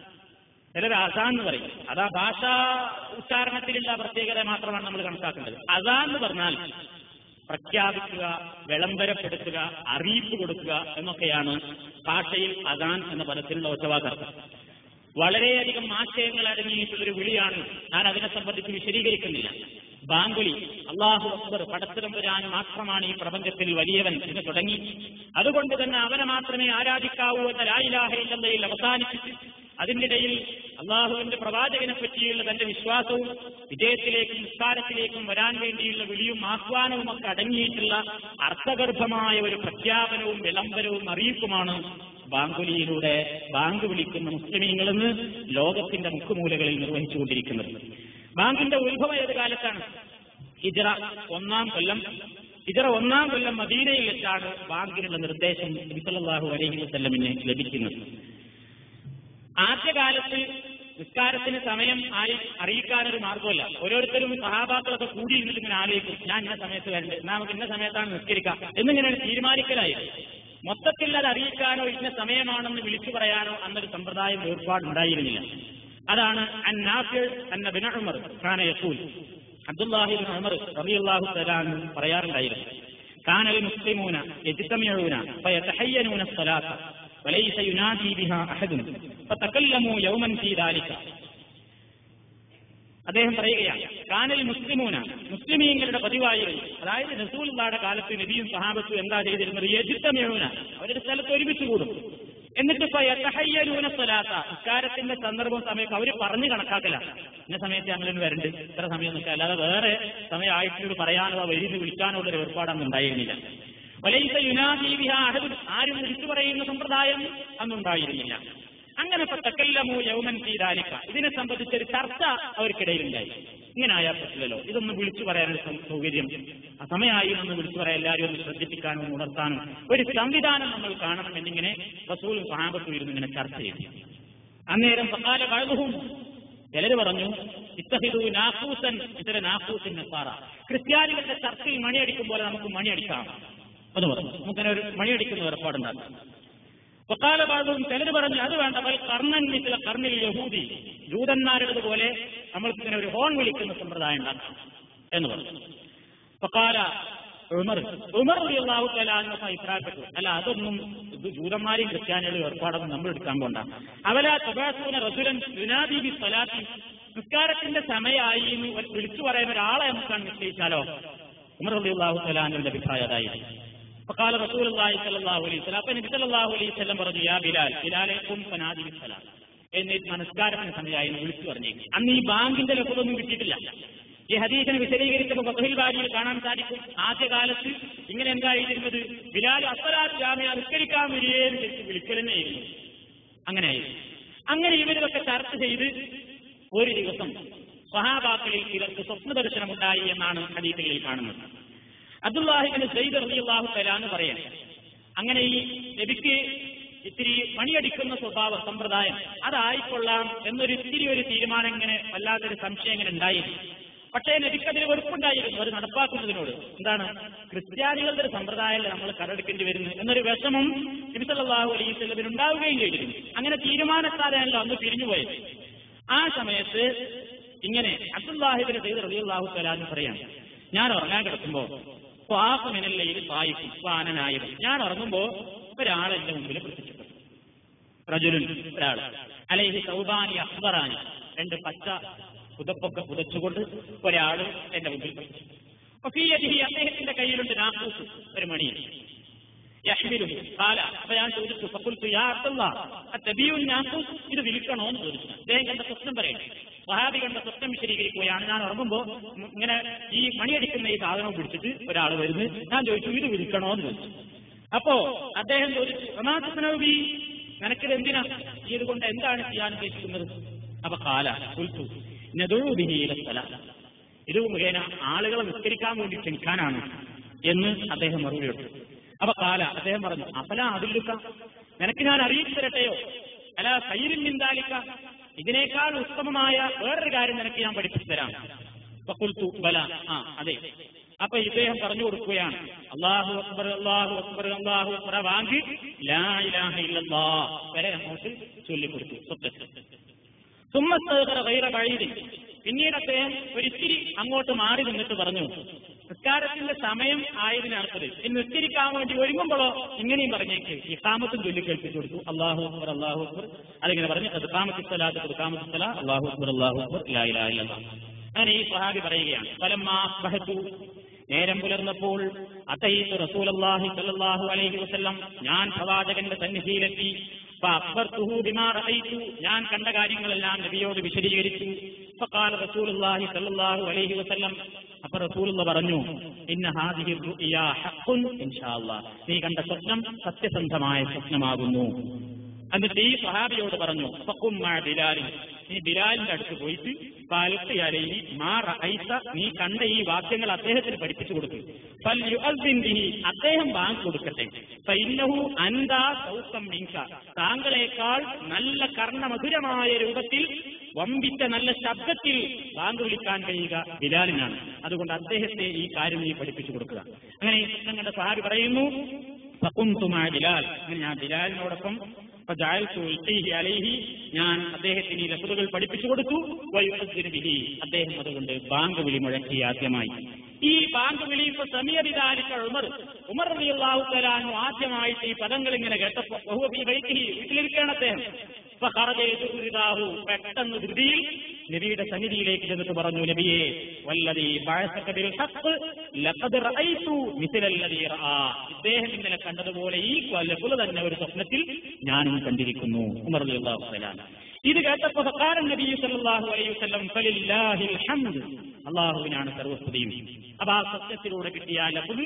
ചിലർ അസാൻ എന്ന് പറയും. അതാ ഭാഷാ ഉച്ചാരണത്തിലുള്ള പ്രത്യേകത മാത്രമാണ് നമ്മൾ കണക്കാക്കേണ്ടത്. അദാൻ എന്ന് പറഞ്ഞാൽ പ്രഖ്യാപിക്കുക, വിളംബരപ്പെടുത്തുക, അറിയിപ്പ് കൊടുക്കുക എന്നൊക്കെയാണ് ഭാഷയിൽ അദാൻ എന്ന പദത്തിലുള്ള ഒറ്റവാക്കർത്ഥം. വളരെയധികം ആശയങ്ങൾ അടങ്ങിയിട്ടുള്ളൊരു വിളിയാണ്. ഞാൻ അതിനെ സംബന്ധിച്ച് വിശദീകരിക്കുന്നില്ല. ബാങ്കുലി, അല്ലാഹു അക്ബർ, പടച്ചിടമ്പുരാൻ മാത്രമാണ് ഈ പ്രപഞ്ചത്തിൽ വലിയവൻ എന്ന് തുടങ്ങി അതുകൊണ്ട് തന്നെ അവനെ മാത്രമേ ആരാധിക്കാവൂ എന്ന ലാ ഇലാഹ ഇല്ലല്ലാഹയിൽ അവസാനിപ്പിച്ച് അതിനിടയിൽ അള്ളാഹുവിന്റെ പ്രവാചകനെ പറ്റിയുള്ള തന്റെ വിശ്വാസവും വിജയത്തിലേക്കും നിസ്കാരത്തിലേക്കും വരാൻ വേണ്ടിയുള്ള വിളിയും ആഹ്വാനവും ഒക്കെ അടങ്ങിയിട്ടുള്ള അർത്ഥഗർഭമായ ഒരു പ്രഖ്യാപനവും വിളംബരവും അറിയിപ്പുമാണ് ബാങ്കുലിയിലൂടെ ബാങ്ക് വിളിക്കുന്ന മുസ്ലിമീങ്ങളെന്ന് ലോകത്തിന്റെ മുക്കുമൂലകളിൽ നിർവഹിച്ചുകൊണ്ടിരിക്കുന്നത്. ബാങ്കിന്റെ ഉത്ഭവം ഏത് കാലത്താണ്? ഹിജ്റ ഒന്നാം കൊല്ലം ഹിജ്റ ഒന്നാം കൊല്ലം മദീനയിൽ വെച്ചാണ് ബാങ്കിനുള്ള നിർദ്ദേശം നബി സല്ലല്ലാഹു അലൈഹി വസല്ലമിന് ലഭിക്കുന്നത്. ആദ്യകാലത്ത് നിസ്കാരത്തിന് സമയം ആയി അറിയിക്കാനൊരു മാർഗമല്ല. ഓരോരുത്തരും സഹാബാക്കളൊക്കെ കൂടി ഇരുന്നിട്ട് ഇങ്ങനെ ആലോചിക്കും, ഞാൻ ഇന്ന സമയത്ത് വരണ്ട്, നമുക്ക് ഇന്ന സമയത്താണ് നിസ്കരിക്കുക എന്നിങ്ങനെ തീരുമാനിക്കലായി. മൊത്തത്തിൽ അത് അറിയിക്കാനോ ഇന്ന സമയമാണെന്ന് വിളിച്ചു പറയാനോ അന്നൊരു സമ്പ്രദായം ഏർപ്പാടുണ്ടായിരുന്നില്ല. അതാണ് അൻ നാഫിഉ അന്ന ഇബ്നു ഉമർ കാന യഖൂൽ, അബ്ദുല്ലാഹി ഇബ്നു ഉമർ റളിയല്ലാഹു തആല അൻഹു പറയാറുണ്ടായിരുന്നു, കാനൽ മുസ്ലിമൂന യജ്തമിഊന ഫയതഹയ്യനൂന الصلاة وليس ينادي بها أحد فتكلموا يوما في ذلك. അദ്ദേഹം പറയുകയാണ്, കാനൽ മുസ്ലിമൂന മുസ്ലിമീങ്ങളുടെ പതിവായിരുന്നു. അതായത് റസൂലുള്ളാഹിയുടെ കാലത്ത് നബിയും സഹാബത്തും എന്താ ചെയ്തിരുന്നത്? യജ്തമിഊന, അവരുടെ സ്ഥലത്ത് ഒരുമിച്ച് കൂടും. എന്നിട്ട് ഫയതഹയ്യനൂന الصلاة, നിസ്കാരത്തിന്റെ സന്ദർഭം സമയമൊക്കെ അവർ പറഞ്ഞു കണക്കാക്കലാണ്. ഇന്ന സമയത്ത് അങ്ങനെ വരണ്ട്, ഇത്ര സമയം നിൽക്കുക, അല്ലാതെ വേറെ സമയമായിട്ട് പറയാനോ വരിന്ന് വിളിക്കാനോ ഉള്ള ഒരു ഏർപ്പാടൊന്നും ഉണ്ടായിരുന്നില്ല. വലൈസ യുനാദി ബിഹാ അഹദ്, ആരും വിളിച്ചു പറയുന്ന സമ്പ്രദായം അന്നുണ്ടായിരുന്നില്ല. അങ്ങനെ തകല്ലമു യൗമൻ ഫീ ദാലിക, ഇതിനെ സംബന്ധിച്ചൊരു ചർച്ച അവർക്കിടയിലുണ്ടായി. ഇങ്ങനെ ആയാൽ പറ്റില്ലല്ലോ, ഇതൊന്നും വിളിച്ചു പറയാനൊരു സൗകര്യം, ആ സമയമായി ഒന്ന് വിളിച്ചു പറയാൻ എല്ലാവരും ഒന്ന് ശ്രദ്ധിപ്പിക്കാനും ഉണർത്താനും ഒരു സംവിധാനം നമ്മൾ കാണണം എന്നിങ്ങനെ റസൂലും സഹാബത്തും ഇരുന്ന് ഇങ്ങനെ ചർച്ച ചെയ്തു. അന്നേരം ഫഖാല ബഅ്ദുഹും, ചിലർ പറഞ്ഞു, ഇത്തഹിദു നാഖൂസൻ, ഇതര നാഖൂസിൻ നസാറ, ക്രിസ്ത്യാനികളുടെ ചർച്ചയിൽ മണിയടിക്കുമ്പോൾ നമുക്ക് മണിയടിക്കാം എന്ന് പറഞ്ഞു. നമുക്കങ്ങനെ ഒരു മണിയടിക്കുന്ന ഏർപ്പാടുണ്ടാകും. ഫഖാല ബഅ്ദുഹും, ചിലർ പറഞ്ഞു, അത് വേണ്ട, ബൽ ഖർനൻ മിസ്ല ഖർനിൽ യഹൂദി, ജൂതന്മാരുടേതുപോലെ നമ്മൾക്കിങ്ങനെ ഒരു ഹോൺ വിളിക്കുന്ന സമ്പ്രദായം ഉണ്ടാക്കാം എന്ന് പറഞ്ഞു. ഫഖാല ഉമർ ഉമർ റളിയല്ലാഹു തആല അൻഹു അഭിപ്രായപ്പെട്ടു, അല്ല അതൊന്നും ഇത് ജൂതന്മാരെയും ക്രിസ്ത്യാനികളും ഏർപ്പാടൊന്നും നമ്മൾ എടുക്കാൻ പോണ്ട. അവലാ തബഅസൂന റജുലൻ യുനാദി ബിസ്സലാത്തി, നിസ്കാരത്തിന്റെ സമയമായി എന്ന് വിളിച്ചു പറയുന്ന ഒരാളെ നമുക്കാണ് നിശ്ചയിച്ചാലോ? ഉമർ റളിയല്ലാഹു തആല അൻഹുവിന്റെ അഭിപ്രായം അതായിരുന്നു. ഫഖാല റസൂലുള്ളാഹി സ്വല്ലല്ലാഹു അലൈഹി വസല്ലം, അപ്പോൾ നബി സല്ലല്ലാഹു അലൈഹി വസല്ലം പറഞ്ഞു, യാ ബിലാൽ, ബിലാലെ ഖും ഫനാദി ബിസ്സലാത്ത്, എന്നിട്ട് നിസ്കാരത്തിന് സമയമായി എന്ന് വിളിച്ചു പറഞ്ഞു. അന്ന് ഈ ബാങ്കിന്റെ ലഫ്ളൊന്നും കിട്ടിയിട്ടില്ല. ഈ ഹദീസിനെ വിശദീകരിച്ചപ്പോൾ ഫത്ഹുൽ ബാരിയിൽ കാണാൻ സാധിക്കും, ആദ്യകാലത്ത് ഇങ്ങനെ എന്തായിരുന്നത്, ബിലാൽ അസ്സലാത്തു ജാമിഅ നിസ്കരിക്കാൻ വരികയെന്ന് വിളിക്കൽ തന്നെയായിരുന്നു. അങ്ങനെയായിരുന്നു. അങ്ങനെ ഇവരൊക്കെ ചർച്ച ചെയ്ത് ഒരു ദിവസം സ്വഹാബാക്കളിൽ ചിലർക്ക് സ്വപ്ന ദർശനമുണ്ടായി എന്നാണ് ഹദീസുകളിൽ കാണുന്നത്. അബ്ദുല്ലാഹി ഇബ്നു സയ്യിദ് റളിയല്ലാഹു തആല എന്ന് പറയാൻ, അങ്ങനെ ഈ നബിക്ക് ഇത്തിരി പണിയടിക്കുന്ന സ്വഭാവ സമ്പ്രദായം അതായിക്കൊള്ളാം എന്നൊരു ഇത്തിരി ഒരു തീരുമാനം ഇങ്ങനെ വല്ലാത്തൊരു സംശയം ഇങ്ങനെ ഉണ്ടായിരുന്നു. പക്ഷേ നബിക്കതിന് വെറുപ്പുണ്ടായിരുന്നു അത് നടപ്പാക്കുന്നതിനോട്. എന്താണ്, ക്രിസ്ത്യാനികളുടെ ഒരു സമ്പ്രദായം നമ്മൾ കടമെടുക്കേണ്ടി വരുന്നു എന്നൊരു വിഷമം നബി സല്ലല്ലാഹു അലൈഹി വസല്ലം ഉണ്ടാവുകയും ചെയ്തിരുന്നു. അങ്ങനെ തീരുമാനക്കാരാണല്ലോ അന്ന് പിരിഞ്ഞുപോയത്. ആ സമയത്ത് ഇങ്ങനെ അബ്ദുല്ലാഹി ഇബ്നു സയ്യിദ് റളിയല്ലാഹു തആല പറയാണ്, ഞാൻ ഉറങ്ങാൻ കിടക്കുമ്പോ വാനനായത്, ഞാൻ ഉറങ്ങുമ്പോ ഒരാൾ എന്റെ മുമ്പിൽ പ്രത്യക്ഷപ്പെട്ടു. റജുലുൻ, ഒരാൾ, അലൈഹി സൗബാനി അഖ്ബറാനി, രണ്ട് പച്ച പുതപ്പൊക്കെ പുതച്ചുകൊണ്ട് ഒരാൾ എന്റെ മുമ്പിൽ പ്രത്യക്ഷപ്പെട്ടു. അദ്ദേഹത്തിന്റെ കയ്യിലുണ്ട് നാഖൂസ്, ഒരു മണി. യഹ്മിലുഹു ഖാല, അപ്പോൾ ഞാൻ ചോദിച്ചു, ഫഖുൽതു യാ അബ്ദുല്ലാഹ് അത്തബിയുൻ നാഖൂസ്, ഇത് വിൽക്കണോ എന്ന് ചോദിച്ചു. അദ്ദേഹം കണ്ട സ്വപ്നം പറയട്ടെ, സ്വഹാബി കണ്ട സ്വപ്നം വിശദീകരിക്കുകയാണ്. ഞാൻ ഉറങ്ങുമ്പോൾ ഇങ്ങനെ ഈ മണിയടിക്കുന്ന ഈ സാധനം പിടിച്ചിട്ട് ഒരാൾ വരുന്നു. ഞാൻ ചോദിച്ചു, ഇത് വിൽക്കണോ എന്ന് ചോദിച്ചു. അപ്പോ അദ്ദേഹം ചോദിച്ചു, റമാത്തുനബി, നിനക്കിത് എന്തിനാ, ഇതുകൊണ്ട് എന്താണ് ചെയ്യാൻ ഉദ്ദേശിക്കുന്നത്? അപ്പൊ ഖാല ഖുൽതു നദഉ ബിഹി ഇല സ്വലാത്ത്, ഇത് മുഖേന ആളുകളെ നിസ്കരിക്കാൻ വേണ്ടി ക്ഷണിക്കാനാണ് എന്ന് അദ്ദേഹം മറുപടി കൊടുത്തു. അപ്പൊ ഖാല, അദ്ദേഹം പറഞ്ഞു, അഫലാ അദുല്ലുക, നിനക്ക് ഞാൻ അറിയിച്ചു തരട്ടെയോ? അലാ ഖൈറിൻ മിൻ ദാലിക, ഇതിനേക്കാൾ ഉത്തമമായ വേറൊരു കാര്യം നിനക്ക് ഞാൻ പഠിപ്പിച്ചു തരാം. ഫഖുൽതു ബല, ആ അതെ. അപ്പൊ ഇദ്ദേഹം പറഞ്ഞു കൊടുക്കുകയാണ്, അല്ലാഹു അക്ബർ അല്ലാഹു അക്ബർ അല്ലാഹു അക്ബർ വാങ്ങി ലാ ഇലാഹ ഇല്ലല്ലാഹ് വരെ അങ്ങോട്ട് ചൊല്ലിക്കൊടുത്തു. സുമ്മസ്തഗ്ഫറ ഗൈറ ബഈദ്, പിന്നീട് അദ്ദേഹം ഒരിത്തിരി അങ്ങോട്ട് മാറി നിന്നിട്ട് പറഞ്ഞു, നിസ്കാരത്തിന്റെ സമയം ആയതിനടുത്തത് ഇന്ന് നിസ്കരിക്കാൻ വേണ്ടി ഒരുങ്ങുമ്പോഴോ ഇങ്ങനെയും പറഞ്ഞേക്ക് ഇഖാമത്തും ചൊല്ലി കേൾപ്പിച്ചു കൊടുത്തു. അല്ലാഹു അക്ബർ അല്ലാഹു അക്ബർ, അതിങ്ങനെ പറഞ്ഞു, ഖാമത്തി സ്വലാത്ത് ഖാമത്തി സ്വലാ അല്ലാഹു അക്ബർ അല്ലാഹു അക്ബർ ലാ ഇലാഹ ഇല്ലല്ലാഹ്. അങ്ങനെ ഈ സ്വഹാബി പറയുകയാണ്, ഫലമ്മാ അസ്ബഹതു, നേരം പുലർന്നപ്പോൾ, അതൈതു റസൂലുള്ളാഹി സ്വല്ലല്ലാഹു അലൈഹി വസല്ലം, ഞാൻ പ്രവാചകന്റെ സന്നിധിയിലെത്തി. ഫഅഖ്ബർതുഹു ബിമാ റഅയ്തു, ഞാൻ കണ്ട കാര്യങ്ങളെല്ലാം നബിയോട് വിശദീകരിച്ചു. ഫഖാല റസൂലുള്ളാഹി സ്വല്ലല്ലാഹു അലൈഹി വസല്ലം, അപ്പൊ റസൂലുള്ളാഹി പറഞ്ഞു, ഇന്ന ഹാദിഹി റുഅ്യാ ഹഖ്ഖുൻ ഇൻഷാ അല്ലാഹ്, നീ കണ്ട സ്വപ്നം സത്യസന്ധമായ സ്വപ്നമാകുന്നു. എന്നിട്ട് ഈ സ്വഹാബിയോട് പറഞ്ഞു, ഫഖും മഅ ബിലാൽ, നീ ബിലാലിന്റെ അടുത്ത് പോയിട്ട് ഫൽഖി അലൈഹി മാ റഅയ്ത, നീ കണ്ട ഈ വാക്യങ്ങൾ അദ്ദേഹത്തിന് പഠിപ്പിച്ചു കൊടുത്തു. ഫൽയുഅദ്ദിൻ ബിഹി, അദ്ദേഹം ബാങ്ക് കൊടുക്കട്ടെ. ഫഇന്നഹു അൻദാ സൗതം മിൻക, താങ്കളെക്കാൾ നല്ല കർണമധുരമായ രൂപത്തിൽ വമ്പിച്ച നല്ല ശബ്ദത്തിൽ ബാങ്ക് വിളിക്കാൻ കഴിയുക ബിലാലിനാണ്. അതുകൊണ്ട് അദ്ദേഹത്തെ ഈ കാര്യം നീ പഠിപ്പിച്ചു കൊടുക്കുക. അങ്ങനെ ഈ ഞങ്ങളുടെ സ്വഹാബി പറയുന്നു, ഫഖുംതു മഅ ബിലാൽ, അങ്ങനെ ഞാൻ ബിലാലിനോടൊപ്പം അലൈഹി, ഞാൻ അദ്ദേഹത്തിന് ഈ ലഫ്ളുകൾ പഠിപ്പിച്ചു കൊടുത്തു. വയുഅദ്ദിനു ബിഹി, അദ്ദേഹം അതുകൊണ്ട് ബാങ്ക് വിളി മുഴക്കി ആദ്യമായി. ഈ ബാങ്ക് വിളി ഇപ്പൊ സമീപിതാലിക്ക ഉമർ ഉമർ റളിയല്ലാഹു തആല അൻഹു ആദ്യമായിട്ട് ഈ പദങ്ങൾ ഇങ്ങനെ കേട്ടപ്പോൾ ബഹുവ ഫീ ബൈതിഹി, വീട്ടിലിരിക്കുകയാണ് അദ്ദേഹം. പെട്ടെന്ന് ധൃതിയിൽ നബിയുടെ സന്നിധിയിലേക്ക് ചെന്നിട്ട് പറഞ്ഞു, നബിയെ വല്ലദീ ബഅസക ബിൽ ഹഖ് ലഖദ് റഅയ്തു മിസ്ലല്ലദീ റആ, ഇദ്ദേഹം ഇന്നലെ കണ്ടതുപോലെ ഈ ലഫ്ള് തന്നെ ഒരു സ്വപ്നത്തിൽ ഞാനും കണ്ടിരിക്കുന്നു. ഉമർ റളിയല്ലാഹു തആല ഇത് കേട്ടപ്പോൾ ഫഖാല നബി സല്ലല്ലാഹു അലൈഹി വസല്ലം ഫലില്ലാഹിൽ ഹംദ്, അല്ലാഹുവിനാണ് സർവസ്തുതിയും. അപ്പോൾ ആ സത്യത്തിലൂടെ കിട്ടിയ ലഫ്ള്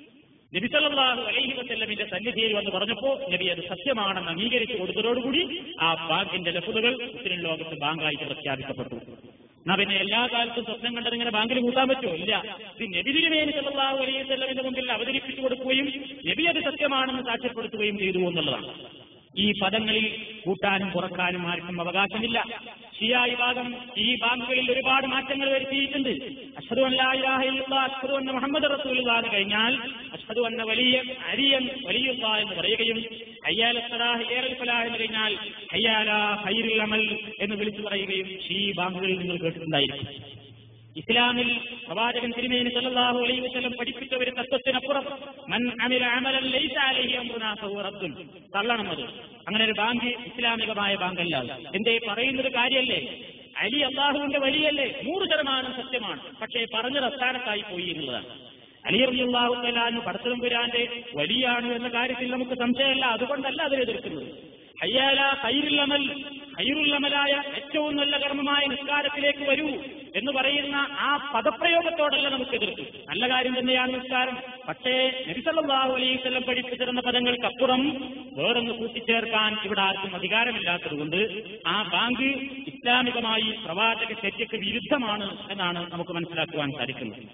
നബി സല്ലല്ലാഹു അലൈഹി വസല്ലമിന്റെ സന്നിധിയിൽ വന്ന് പറഞ്ഞപ്പോൾ നബി അത് സത്യമാണെന്ന് അംഗീകരിച്ചു കൊടുത്തതോടുകൂടി ആ ബാങ്കിന്റെ ലഫ്ളുകൾ മുസ്ലിം ലോകത്ത് ബാങ്കായിട്ട് പ്രഖ്യാപിക്കപ്പെട്ടു. എന്നാ പിന്നെ എല്ലാ കാലത്തും സ്വപ്നം കണ്ടത് ഇങ്ങനെ ബാങ്കിൽ കൂട്ടാൻ പറ്റുമോ? ഇല്ല. ഇത് നബി തിരുമേനി സല്ലല്ലാഹു അലൈഹി വസല്ലമിന്റെ മുമ്പിൽ അവതരിപ്പിച്ചു കൊടുക്കുകയും നബി അത് സത്യമാണെന്ന് സാക്ഷ്യപ്പെടുത്തുകയും ചെയ്തു എന്നുള്ളതാണ്. ഈ പദങ്ങളിൽ കൂട്ടാനും കുറക്കാനും ആർക്കും അവകാശമില്ല. ഷിയ വിഭാഗം ഈ ബാങ്കുകളിൽ ഒരുപാട് മാറ്റങ്ങൾ വരുത്തിയിട്ടുണ്ട്. അഷ്ഹദു അൻ ലാ ഇലാഹ ഇല്ലല്ലാഹ് അഷ്ഹദു അന്ന മുഹമ്മദ് റസൂലുള്ളാഹി എന്ന് കഴിഞ്ഞാൽ അഷ്ഹദു അന്ന വലിയ അരിയൻ വലിയുള്ളാഹ് എന്ന് പറയുകയും ഹയ്യാല സലാഹ് ഹയ്യാൽ ഫലാഹ് എന്ന് കഴിഞ്ഞാൽ ഹയ്യാല ഖൈറുൽ അമൽ എന്ന് വിളിച്ചു പറയുകയും ഈ ബാങ്കുകളിൽ നിങ്ങൾ കേട്ടിട്ടുണ്ടായിരിക്കും. ഇസ്ലാമിൽ പ്രവാചകൻ തിരുമേനി സല്ലല്ലാഹു അലൈഹി വസല്ലം പഠിപ്പിച്ച ഒരു തത്വത്തിനപ്പുറം മൻ അമില അമലൻ ലൈസ അലൈഹി അംറുനാ ഫഹുവ റദ്ദുൻ, തള്ളണം അത്. അങ്ങനെ ഒരു ബാങ്ക് ഇസ്ലാമികമായ ബാങ്കല്ല. എന്തേ പറയുന്നത് കാര്യമല്ലേ? അലി അള്ളാഹുവിന്റെ വലിയല്ലേ? നൂറ് ശതമാനം സത്യമാണ്. പക്ഷേ പറഞ്ഞത് അസ്ഥാനത്തായി പോയി എന്നുള്ളതാണ്. അലി റളിയല്ലാഹു തആല അൻഹു പടച്ചതമ്പുരാന്റെ വലിയാണ് എന്ന കാര്യത്തിൽ നമുക്ക് സംശയമല്ല. അതുകൊണ്ടല്ല അതിനെ എതിർക്കുന്നത്. ഹയ്യാല ഖൈറുൽ അമൽ, ഖൈറുൽ അമലായ ഏറ്റവും നല്ല കർമ്മമായ നിസ്കാരത്തിലേക്ക് വരൂ എന്ന് പറയുന്ന ആ പദപ്രയോഗത്തോടല്ല നമുക്ക് എതിർത്ത്. നല്ല കാര്യം തന്നെയാണ് നിസ്കാരം. പക്ഷേ നബി സല്ലല്ലാഹു അലൈഹി വസല്ലം പഠിപ്പിച്ചിരുന്ന പദങ്ങൾക്കപ്പുറം വേറൊന്ന് കൂട്ടിച്ചേർക്കാൻ ഇവിടെ ആർക്കും അധികാരമില്ലാത്തതുകൊണ്ട് ആ ബാങ്ക് ഇസ്ലാമികമായി പ്രവാചക ചര്യയ്ക്ക് വിരുദ്ധമാണ് എന്നാണ് നമുക്ക് മനസ്സിലാക്കുവാൻ സാധിക്കുന്നത്.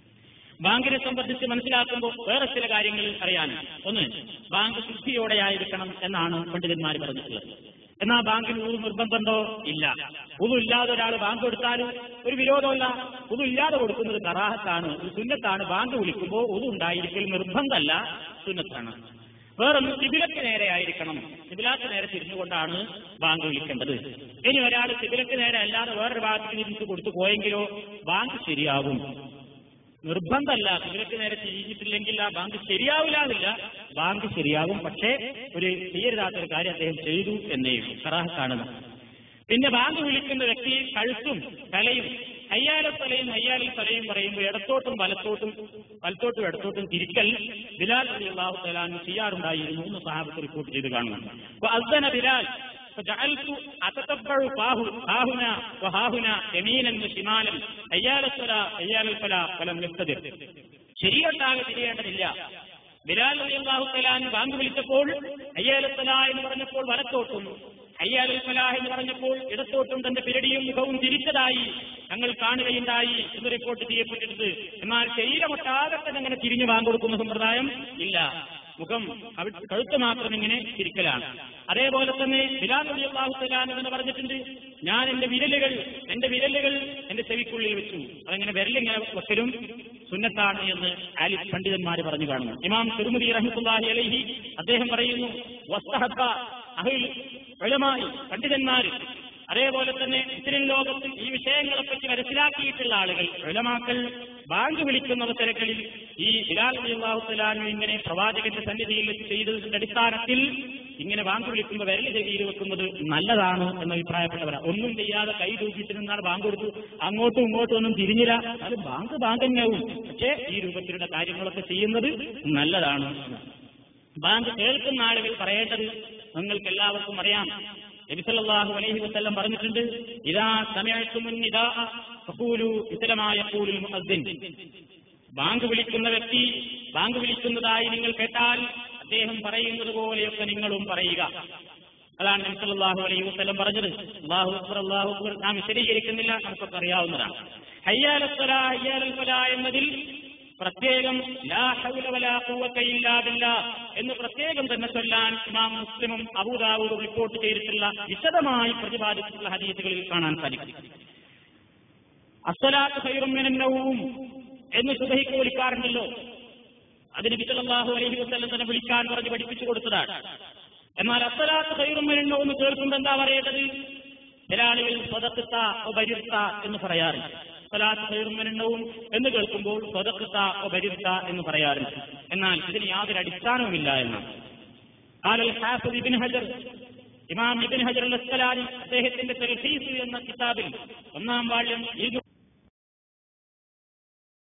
ബാങ്കിനെ സംബന്ധിച്ച് മനസ്സിലാക്കുമ്പോൾ വേറെ ചില കാര്യങ്ങൾ അറിയാൻ. ഒന്ന്, ബാങ്ക് ശുദ്ധിയോടെയായിരിക്കണം എന്നാണ് പണ്ഡിതന്മാർ പറഞ്ഞിട്ടുള്ളത്. എന്നാൽ ബാങ്കിന് ഒരു നിർബന്ധമുണ്ടോ? ഇല്ല. ഉദു ഇല്ലാതെ ഒരാൾ ബാങ്ക് കൊടുത്താലും ഒരു വിരോധമല്ല. ഉദു ഇല്ലാതെ കൊടുക്കുന്നത് കറാഹത്താണ്, ഒരു സുന്നത്താണ്. ബാങ്ക് വിളിക്കുമ്പോൾ ഉദു ഉണ്ടായിരിക്കൽ നിർബന്ധമല്ല, സുന്നത്താണ്. വേറൊന്ന്, കിബിലക്ക് നേരെ ആയിരിക്കണം. കിബിലക്ക് നേരെ തിരിഞ്ഞുകൊണ്ടാണ് ബാങ്ക് വിളിക്കേണ്ടത്. ഇനി ഒരാൾ കിബിലക്ക് നേരെ അല്ലാതെ വേറൊരു ഭാഗത്ത് തിരിച്ചു കൊടുത്തു പോയെങ്കിലോ ബാങ്ക് ശരിയാകും. നിർബന്ധമല്ല. കിബിലക്ക് നേരെ തിരിഞ്ഞിട്ടില്ലെങ്കിൽ ആ ബാങ്ക് ശരിയാവില്ല എന്നില്ല, ബാങ്ക് ശരിയാകും. പക്ഷേ ഒരു ചെയ്യരുതാത്തൊരു കാര്യം അദ്ദേഹം ചെയ്തു എന്നേ കറാഹത്താണ്. പിന്നെ ബാങ്ക് വിളിക്കുന്ന വ്യക്തി കഴുത്തും തലയും ഹയ്യാല തലയും ഹയ്യാലിൽ തലയും പറയുമ്പോൾ ഇടത്തോട്ടും വലത്തോട്ടും വലത്തോട്ടും ഇടത്തോട്ടും തിരിക്കൽ ബിലാൽ റളിയല്ലാഹു തആല അൻഹു ചെയ്യാറുണ്ടായിരുന്നു എന്ന് സ്വഹാബത്ത് റിപ്പോർട്ട് ചെയ്ത് കാണുന്നു. അപ്പോൾ അസ്ദന ബിലാൽ فجعلت اتتبع فاه هاهنا وهاهنا يمينا وشمالا حيال الصلاه حيال الفلاح فلم يقتدر. ശരിയൊട്ടാകെ തിരിയേണ്ടതില്ല. ബിലാൽ റളിയല്ലാഹു തആല അൻഹു ബാങ്ക് വിളിച്ചപ്പോൾ ഹയ്യാൽ അസ്സലാ എന്ന് പറഞ്ഞപ്പോൾ വലത്തോട്ടും ഹയ്യാൽ ഫലാഹ് എന്ന് പറഞ്ഞപ്പോൾ ഇടത്തോട്ടും തന്റെ പിരടിയും മുഖവും തിരിച്ചതായി ഞങ്ങൾ കാണുകയുണ്ടായി എന്ന് റിപ്പോർട്ട് ചെയ്യപ്പെട്ടിട്ടുണ്ട്. എന്നാൽ ശരീരമൊട്ടാകെ തന്നെ അങ്ങനെ തിരിഞ്ഞു ബാങ്ക് കൊടുക്കുന്ന സമ്പ്രദായം ഇല്ല. മുഖം കഴുത്ത് മാത്രം ഇങ്ങനെ തിരിക്കലാണ്. അതേപോലെ തന്നെ ബിലാൽ റളിയല്ലാഹു തആല അൻഹു എന്ന് പറഞ്ഞിട്ടുണ്ട്, ഞാൻ എന്റെ വിരലുകൾ എന്റെ വിരലുകൾ എന്റെ ചെവിക്കുള്ളിൽ വെച്ചു. അതങ്ങനെ വിരലിങ്ങനെ വെക്കലും സുന്നത്താണ് എന്ന് ആലി പണ്ഡിതന്മാർ പറഞ്ഞു കാണുന്നു. ഇമാം തിർമിദി റഹ്മത്തുള്ളാഹി അലൈഹി അദ്ദേഹം പറയുന്നു, വസ്തഹബ്ബ അഹ്ൽ ഉലമായി പണ്ഡിതന്മാർ, അതേപോലെ തന്നെ മുസ്ലിം ലോകത്തിൽ ഈ വിഷയങ്ങളെപ്പറ്റി മനസ്സിലാക്കിയിട്ടുള്ള ആളുകൾ ഉലമാക്കൾ ബാങ്ക് വിളിക്കുന്ന അവസരങ്ങളിൽ ഈ ബിലാൽ റളിയല്ലാഹു തആല അൻഹു ഇങ്ങനെ പ്രവാചകന്റെ സന്നിധിയിൽ ചെയ്തതിന്റെ അടിസ്ഥാനത്തിൽ ഇങ്ങനെ ബാങ്ക് വിളിക്കുമ്പോൾ വിരൽ ചെവിയിൽ വെക്കുന്നത് നല്ലതാണ് എന്ന് അഭിപ്രായപ്പെട്ടവരാ. ഒന്നും ചെയ്യാതെ കൈ തൂക്കിയിട്ട് നിന്നാണ് ബാങ്ക് കൊടുത്തു, അങ്ങോട്ടും ഇങ്ങോട്ടും ഒന്നും തിരിഞ്ഞില്ല, അത് ബാങ്ക് ബാങ്ക് തന്നെയാവും. പക്ഷേ ഈ രൂപത്തിലുള്ള കാര്യങ്ങളൊക്കെ ചെയ്യുന്നത് നല്ലതാണ്. ബാങ്ക് കേൾക്കുന്ന ആളുകൾ പറയേണ്ടത് നിങ്ങൾക്ക് എല്ലാവർക്കും അറിയാം, നബി സല്ലല്ലാഹു അലൈഹി വസല്ലം പറഞ്ഞിട്ടുണ്ട്, ഇദാ സമിഅ്തുമുൻ നിദാഅ ഫഖൂലു മിസ്ല മാ യഖൂലുൽ മുഅദ്ദിൻ. ബാങ്ക് വിളിക്കുന്ന വ്യക്തി ബാങ്ക് വിളിക്കുന്നതായി നിങ്ങൾ കേട്ടാൽ അദ്ദേഹം പറയുന്നത് പോലെയൊക്കെ നിങ്ങളും പറയുക. അതാണ് നബി സല്ലല്ലാഹു അലൈഹി വസല്ലം പറഞ്ഞത്. അല്ലാഹു അക്ബർ അല്ലാഹു അക്ബർ നാം വിശദീകരിക്കുന്നില്ല, നമുക്കൊക്കെ അറിയാവുന്നതാണ്. ഹയ്യാലൽ സ്വലാ ഹയ്യാലൽ ഫലാ എന്നതിൽ പ്രത്യേകം ലാ ഹൗല വലാ ഖുവത ഇല്ലാ ബില്ലാഹ് എന്ന് പ്രത്യേകം തന്നെ ചൊല്ലാൻ ഇമാം മുസ്ലിമും അബൂ ദാവൂദും റിപ്പോർട്ട് ചെയ്തിട്ടുള്ള വിശദമായി പ്രതിപാദിച്ചിട്ടുള്ള ഹദീസുകളിൽ കാണാൻ സാധിക്കും. അസ്സലാത്തു ഖൈറും മിനൻ നൗം എന്ന് സുബഹിക്ക് വിളിക്കാറുണ്ടല്ലോ, അത് നബി സല്ലല്ലാഹു അലൈഹി വസല്ലം തന്നെ വിളിക്കാൻ പറഞ്ഞ് പഠിപ്പിച്ചു കൊടുത്തതാണ്. എന്നാൽ അസ്സലാത്തു ഖൈറും മിനൻ നൗം കേൾക്കുമ്പോൾ എന്താ പറയേണ്ടത്? ചില ആളുകൾ സ്വദഖ്ത വബരിർത എന്ന് പറയാറുണ്ട്. സ്വലാത്ത് ഖൈറും മിനൻ നൗം എന്ന് കേൾക്കുമ്പോൾ സ്വദഖ്ത വബരിർത എന്ന് പറയാറുണ്ട്. എന്നാൽ ഇതിന് യാതൊരു അടിസ്ഥാനവുമില്ല എന്നാണ്. ഖാലൽ ഹാഫിദ് ഇബ്നു ഹജർ, ഇമാം ഇബ്നു ഹജർ അൽ അസ്ഖലാനി അദ്ദേഹത്തിന്റെ തൽഖീസ് എന്ന കിതാബിൽ ഒന്നാം വാള്യം